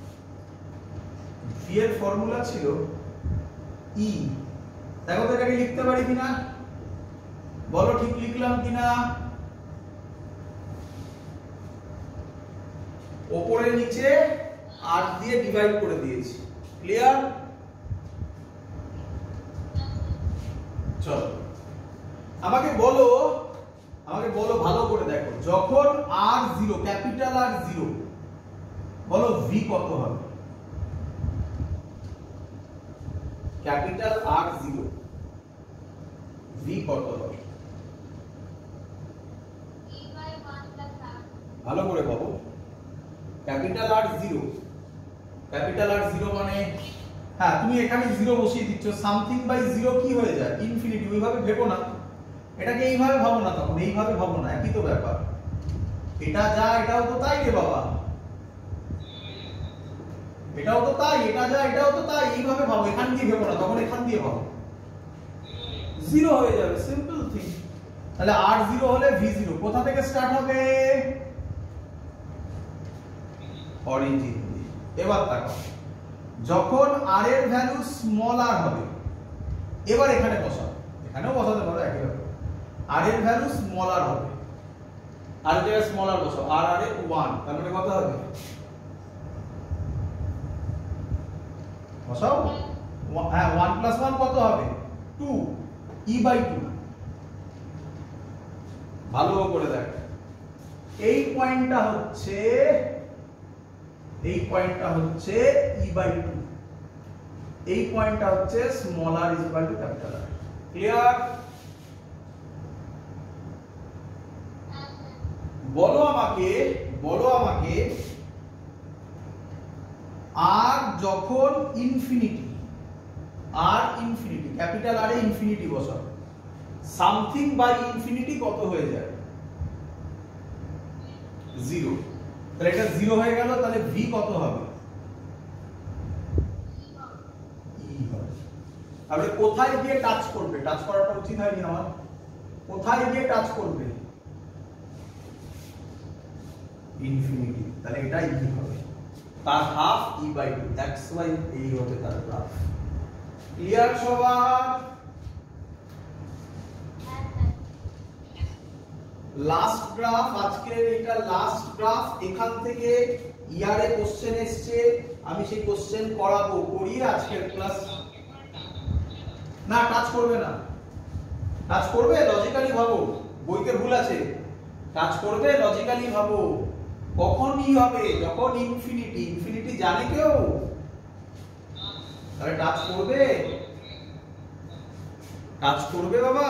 ভি এর ফর্মুলা ছিল ই। দেখো তো এটাকে লিখতে পারি কিনা, বলো ঠিক লিখলাম কিনা? ওপরে নিচে আর দিয়ে ডিভাইড করে দিয়েছি। ক্লিয়ার? চলো, আমাকে বলো ভালো করে দেখো, যখন আর 0, ক্যাপিটাল আর 0, বলো ভি কত হবে? ক্যাপিটাল আর 0, ভি কত হবে? ভালো করে ভাবো। ক্যাপিটাল আর 0 মানে, হ্যাঁ তুমি এখানে 0 বসিয়ে দিচ্ছ, সামথিং বাই 0 কি হয়ে যায়? ইনফিনিটি। ওইভাবে ভেবো না, এটাকে এইভাবে ভাবো না, তখন এইভাবে ভাবো না, একই তো ব্যাপার। এটা যা এটাও তো তাই রে বাবা, এটাও তো তাই, এটা যা এটাও তো তাই। এইভাবে ভাবো, এখান দিয়ে ভেবো না, তখন এখান দিয়ে ভাবো, 0 হয়ে যাবে। Simple thing. তাহলে আর 0 হলে ভি 0 কোথা থেকে স্টার্ট হবে? অরিজিন। এবার তাকাও, যখন আর এর ভ্যালু স্মল আর হবে, এবার এখানে বসাও, এখানেও বসাতে পারো একই ব্যাপার। আর এর ভ্যালু স্মল আর হবে, আর এর স্মল আর বসাও, আর আর এ 1, তার মানে কত হবে? বসাও, হ্যাঁ 1 + 1 কত হবে? 2, e/2। ভালো করে দেখ, এই পয়েন্টটা হচ্ছে e/2, এই পয়েন্টটা হচ্ছে small r = capital R। Clear? বলো আমাকে আর যখন ইনফিনিটি, ক্যাপিটাল আর এ ইনফিনিটি বসাও, সামথিং বাই ইনফিনিটি কত হয়ে যায়? 0। তাহলে এটা 0 হয়ে গেল, তাহলে v কত হবে? e হবে। তাহলে কোথায় গিয়ে টাচ করবে? টাচ করাটা উচিত হয়নি আমার। কোথায় গিয়ে টাচ করবে? ইনফিনিটি। তাহলে এটা e হবে, তার হাফ e/2। দ্যাটস ওয়াই এই হবে তার গ্রাফ। ক্লিয়ার সবার? লাস্ট গ্রাফ, আজকের এটা লাস্ট গ্রাফ। এখান থেকে ইয়ারে কোশ্চেন এসছে, আমি সেই কোশ্চেন করাবো, করিয়ে আজকের ক্লাস। না, টাচ করবে না। টাচ করবে, লজিক্যালি ভাবো, বইতে ভুল আছে। টাচ করবে, লজিক্যালি ভাবো। কখন ই হবে? যখন ইনফিনিটি। ইনফিনিটি জানে কেউ? তাহলে টাচ করবে, টাচ করবে বাবা।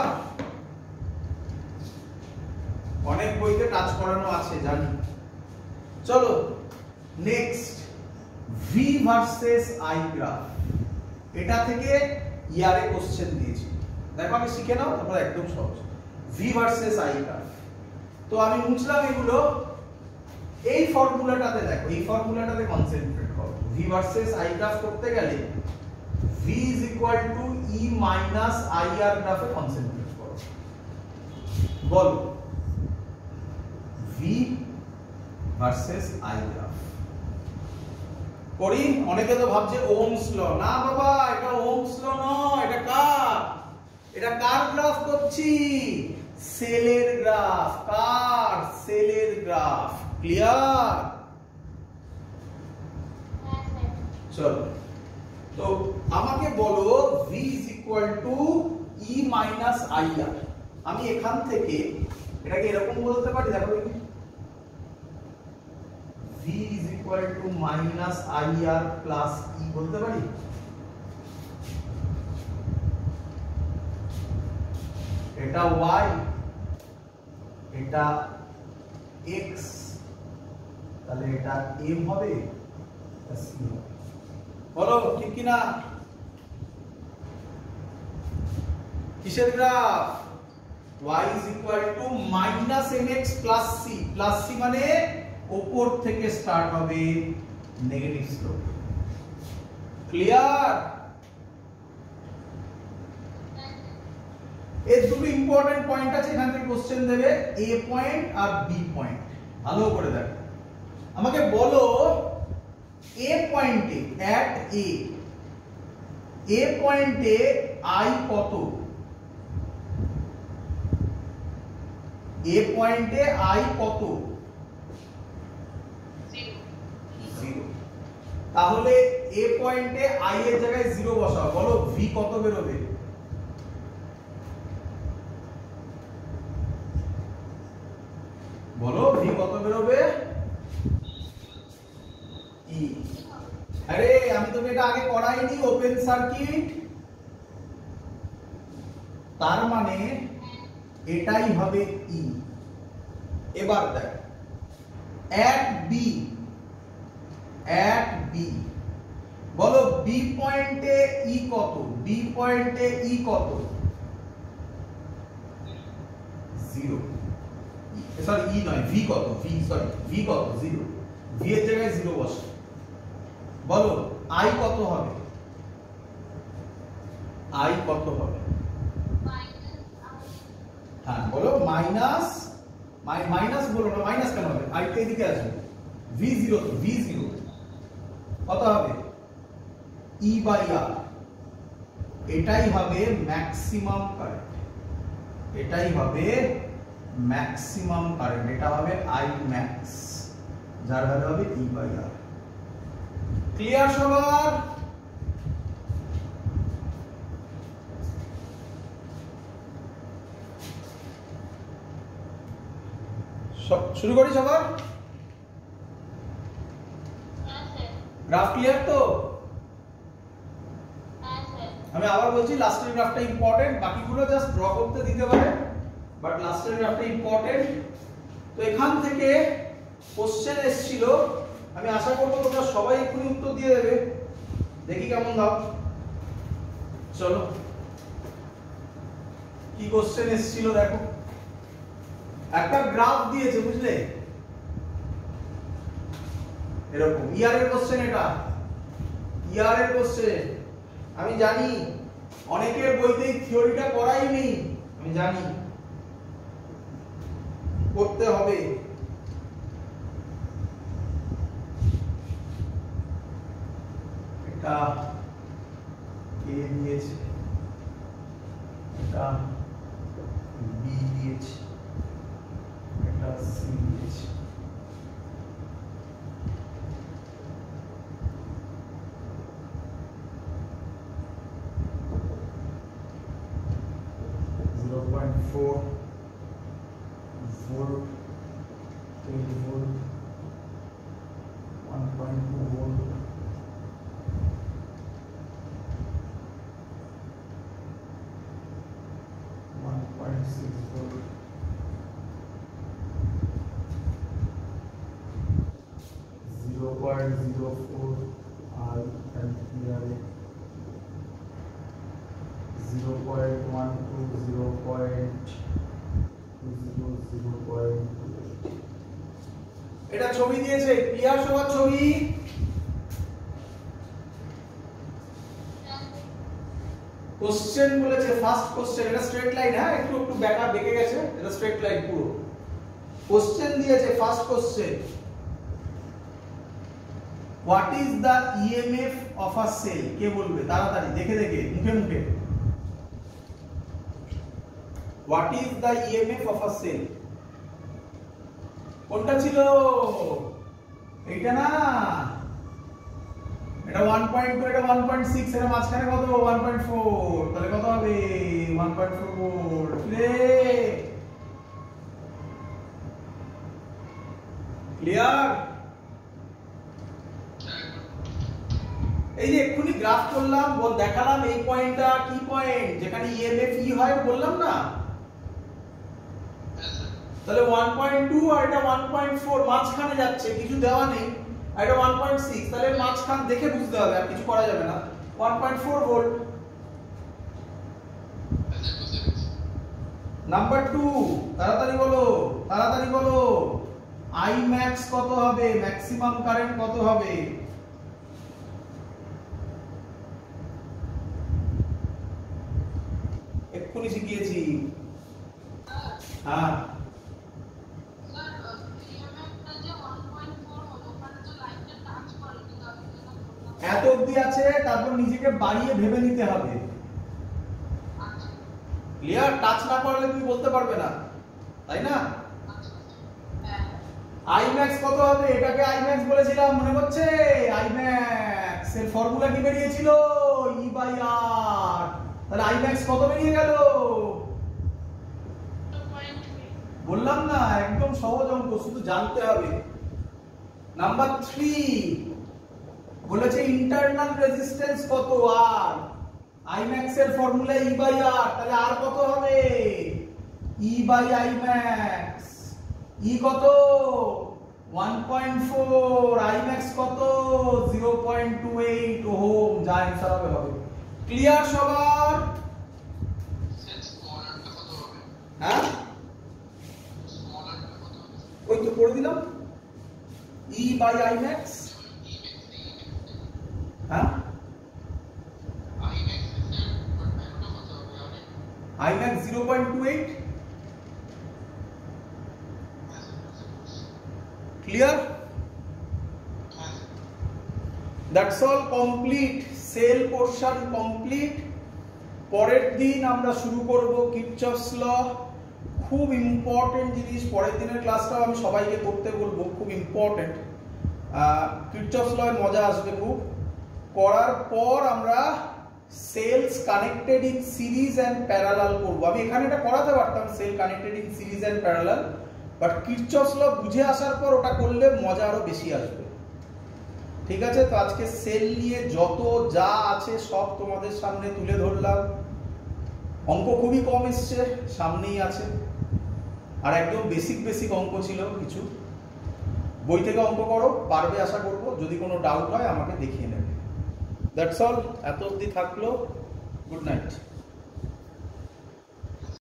অনেক বইতে টাচ করানো আছে জানি। চলো next, V versus I graph. এটা থেকে ইয়ারে কোশ্চেন দিয়েছি, দেখো আমি শিখে নাও, তারপর একদম সহজ। V versus I graph. তো আমি মুছলাম এগুলো। এই ফর্মুলাটাতে দেখো, এই ফর্মুলাটাতে কনসেন্ট্রেট করো। ভি ভার্সেস আই গ্রাফ করতে গেলে v is equal to e minus ir গ্রাফে কনসেন্ট্রেট করো। বলো v ভার্সেস i গ্রাফ করি। অনেকে তো ভাবছে ওহমস ল। না বাবা, এটা ওহমস ল নয়, এটা কার? এটা কার গ্রাফ করছি? সেলের গ্রাফ। কার? সেলের গ্রাফ। ক্লিয়ার? চলো, তো আমাকে বলো v is equal to e minus ir। আমি এখান থেকে এটাকে এরকম বলতে পারি, দেখো v is equal to minus ir plus e বলতে পারি। এটা y, এটা x, তাহলে এটা m হবে, c হবে। বলো ঠিক কি না? কিসের গ্রাফ? y is equal to minus mx plus c। Plus c মানে উপর থেকে স্টার্ট হবে, নেগেটিভ স্লোপ। ক্লিয়ার? এর দুটো ইম্পর্টেন্ট পয়েন্ট আছে, এখান থেকে কোশ্চেন দেবে, a পয়েন্ট আর b পয়েন্ট। ভালো করে দেখো, আমাকে বলো a পয়েন্টে, at a পয়েন্টে i কত? a পয়েন্টে i কত? 0। তাহলে a পয়েন্টে i এর জায়গায় 0 বসাও। বলো v কত বেরোবে? বলো v কত বেরোবে? e। আরে আমি তোকে এটা আগে করাইনি, ওপেন সার্কিট। তার মানে এটাই হবে e। এবার দেখ, at b বলো b পয়েন্টে e কত? b পয়েন্টে e কত? 0। সরি e নয়, v কত? v কত? 0। v এর জায়গায় 0 বসে। বলো i কত হবে? i কত হবে? হ্যাঁ বলো মাইনাস, মাইনাস বলো না, মাইনাস কেন হবে? i টা এদিকে আসবে, v0 তো, v0 কত হবে? e by r। এটাই হবে ম্যাক্সিমাম কারেন্ট, এটাই হবে ম্যাক্সিমাম কারেন্ট, এটা হবে i max, যার ভ্যালু হবে e বাই r। ক্লিয়ার সবার? শুরু করি সবার? গ্রাফ ক্লিয়ার তো? আমি আবার বলছি, লাস্টের গ্রাফটা ইম্পর্টেন্ট, বাকিগুলো জাস্ট ড্র করতে দিতে পারে, বাট লাস্টের গ্রাফটা ইম্পর্টেন্ট। তো এখান থেকে কোশ্চেন এসেছিল, আমি আশা করব তোমরা সবাই এক্ষুনি উত্তর দিয়ে দেবে। দেখি কেমন দাও। চলো কি কোশ্চেন এসেছিল দেখো, একটা গ্রাফ দিয়েছে বুঝলে, এরকম ইয়ারের কোশ্চেন, এটা ইয়ারের কোশ্চেন। আমি জানি অনেকের বইতেই থিওরিটা করাই নেই, আমি জানি করতে হবে। এটা এ দিয়েছে, এটা বি দিয়েছে, এটা সি দিয়েছে। Volt, 3 volt, 1.2 volt, 1.6 volt, 0.04 I ampere, 0.12, 0.20, 0.2। এটা ছবি দিয়েছে, ক্লিয়ার সবার ছবি? কোশ্চেন বলেছে ফার্স্ট কোশ্চেন, এটা স্ট্রেট লাইন, হ্যাঁ একটু একটু ব্যাকা বেঁকে গেছে, এটা স্ট্রেট লাইন পুরো। কোশ্চেন দিয়েছে first question, what is the EMF of a cell? কে বলবে তাড়াতাড়ি, দেখে দেখে মুখে মুখে। What is the EMF of a cell? কোনটা ছিল? এইটা না, এটা 1.2, এটা 1.6, এটা মাঝখানে কত? 1.4, তাহলে কত হবে? 1.4 ভোল্ট। ক্লিয়ার? এই যে এক্ষুনি গ্রাফ করলাম, দেখালাম এই পয়েন্টটা কি পয়েন্ট, যেখানে ইএমএফ ই হয় বললাম না, তাহলে 1.2 আর এটা 1.4 মাঝখানে যাচ্ছে, কিছু দেওয়া নেই, আর এটা 1.6, তাহলে মাঝখান দেখে বুঝতে হবে, আর কিছু করা যাবে না। 1.4 ভোল্ট। নাম্বার 2, তাড়াতাড়ি বলো, তাড়াতাড়ি বলো, আই ম্যাক্স কত হবে? ম্যাক্সিমাম কারেন্ট কত হবে? এক্ষুনি শিখিয়েছি। হ্যাঁ এত অবধি আছে, তারপর নিজেকে বাড়িয়ে ভেবে নিতে হবে। ক্লিয়ার? টাচ না করলে তুমি বলতে পারবে না, তাই না? আই ম্যাক্স কত হবে? এটাকে আই ম্যাক্স বলেছিলাম, মনে পড়ছে? আই ম্যাক্স এর ফর্মুলা কি বেরিয়েছিল? E by R. তাহলে আই ম্যাক্স কত বেরিয়ে গেল? বললাম না, একদম সহজ অঙ্ক, শুধু জানতে হবে। নাম্বার 3 বলেছে ইন্টারনাল রেজিস্ট্যান্স কত? আর আই ম্যাক্স এর ফর্মুলা ই বাই আর, তাহলে আর কত হবে? E by I max. E কত? 1.4, আই ম্যাক্স কত? 0.28 ওহম। যা অ্যানসার হবে হবে। ক্লিয়ার সবার? হ্যাঁ ওই তো করে দিলাম, ই বাই আই ম্যাক্স। হ্যাঁ I max 0.28। Clear? That's all, complete. Cell portion complete. পরের দিন আমরা শুরু করব কিরচফস ল। খুব ইম্পর্টেন্ট জিনিস, পরের দিনের ক্লাসটাও আমি সবাইকে করতে বলবো, খুব ইম্পর্টেন্ট। কিরচফস ল এর মজা আসবে খুব। করার পর আমরা cells connected in series and parallel করব। আমি এখানে এটা করাতে পারতাম, cell connected in series and parallel, but Kirchhoff's law বুঝে আসার পর ওটা করলে মজা আরো বেশি আসবে। ঠিক আছে? তো আজকে সেল নিয়ে যত যা আছে সব তোমাদের সামনে তুলে ধরলাম। অঙ্ক খুবই কম এসছে, সামনেই আছে, আর একদম বেসিক বেসিক অঙ্ক ছিল কিছু। বই থেকে অঙ্ক করো, পারবে আশা করবো। যদি কোনো ডাউট হয় আমাকে দেখিয়ে নেবে। দ্যাটস অল, এত অবধি থাকলো। Good night.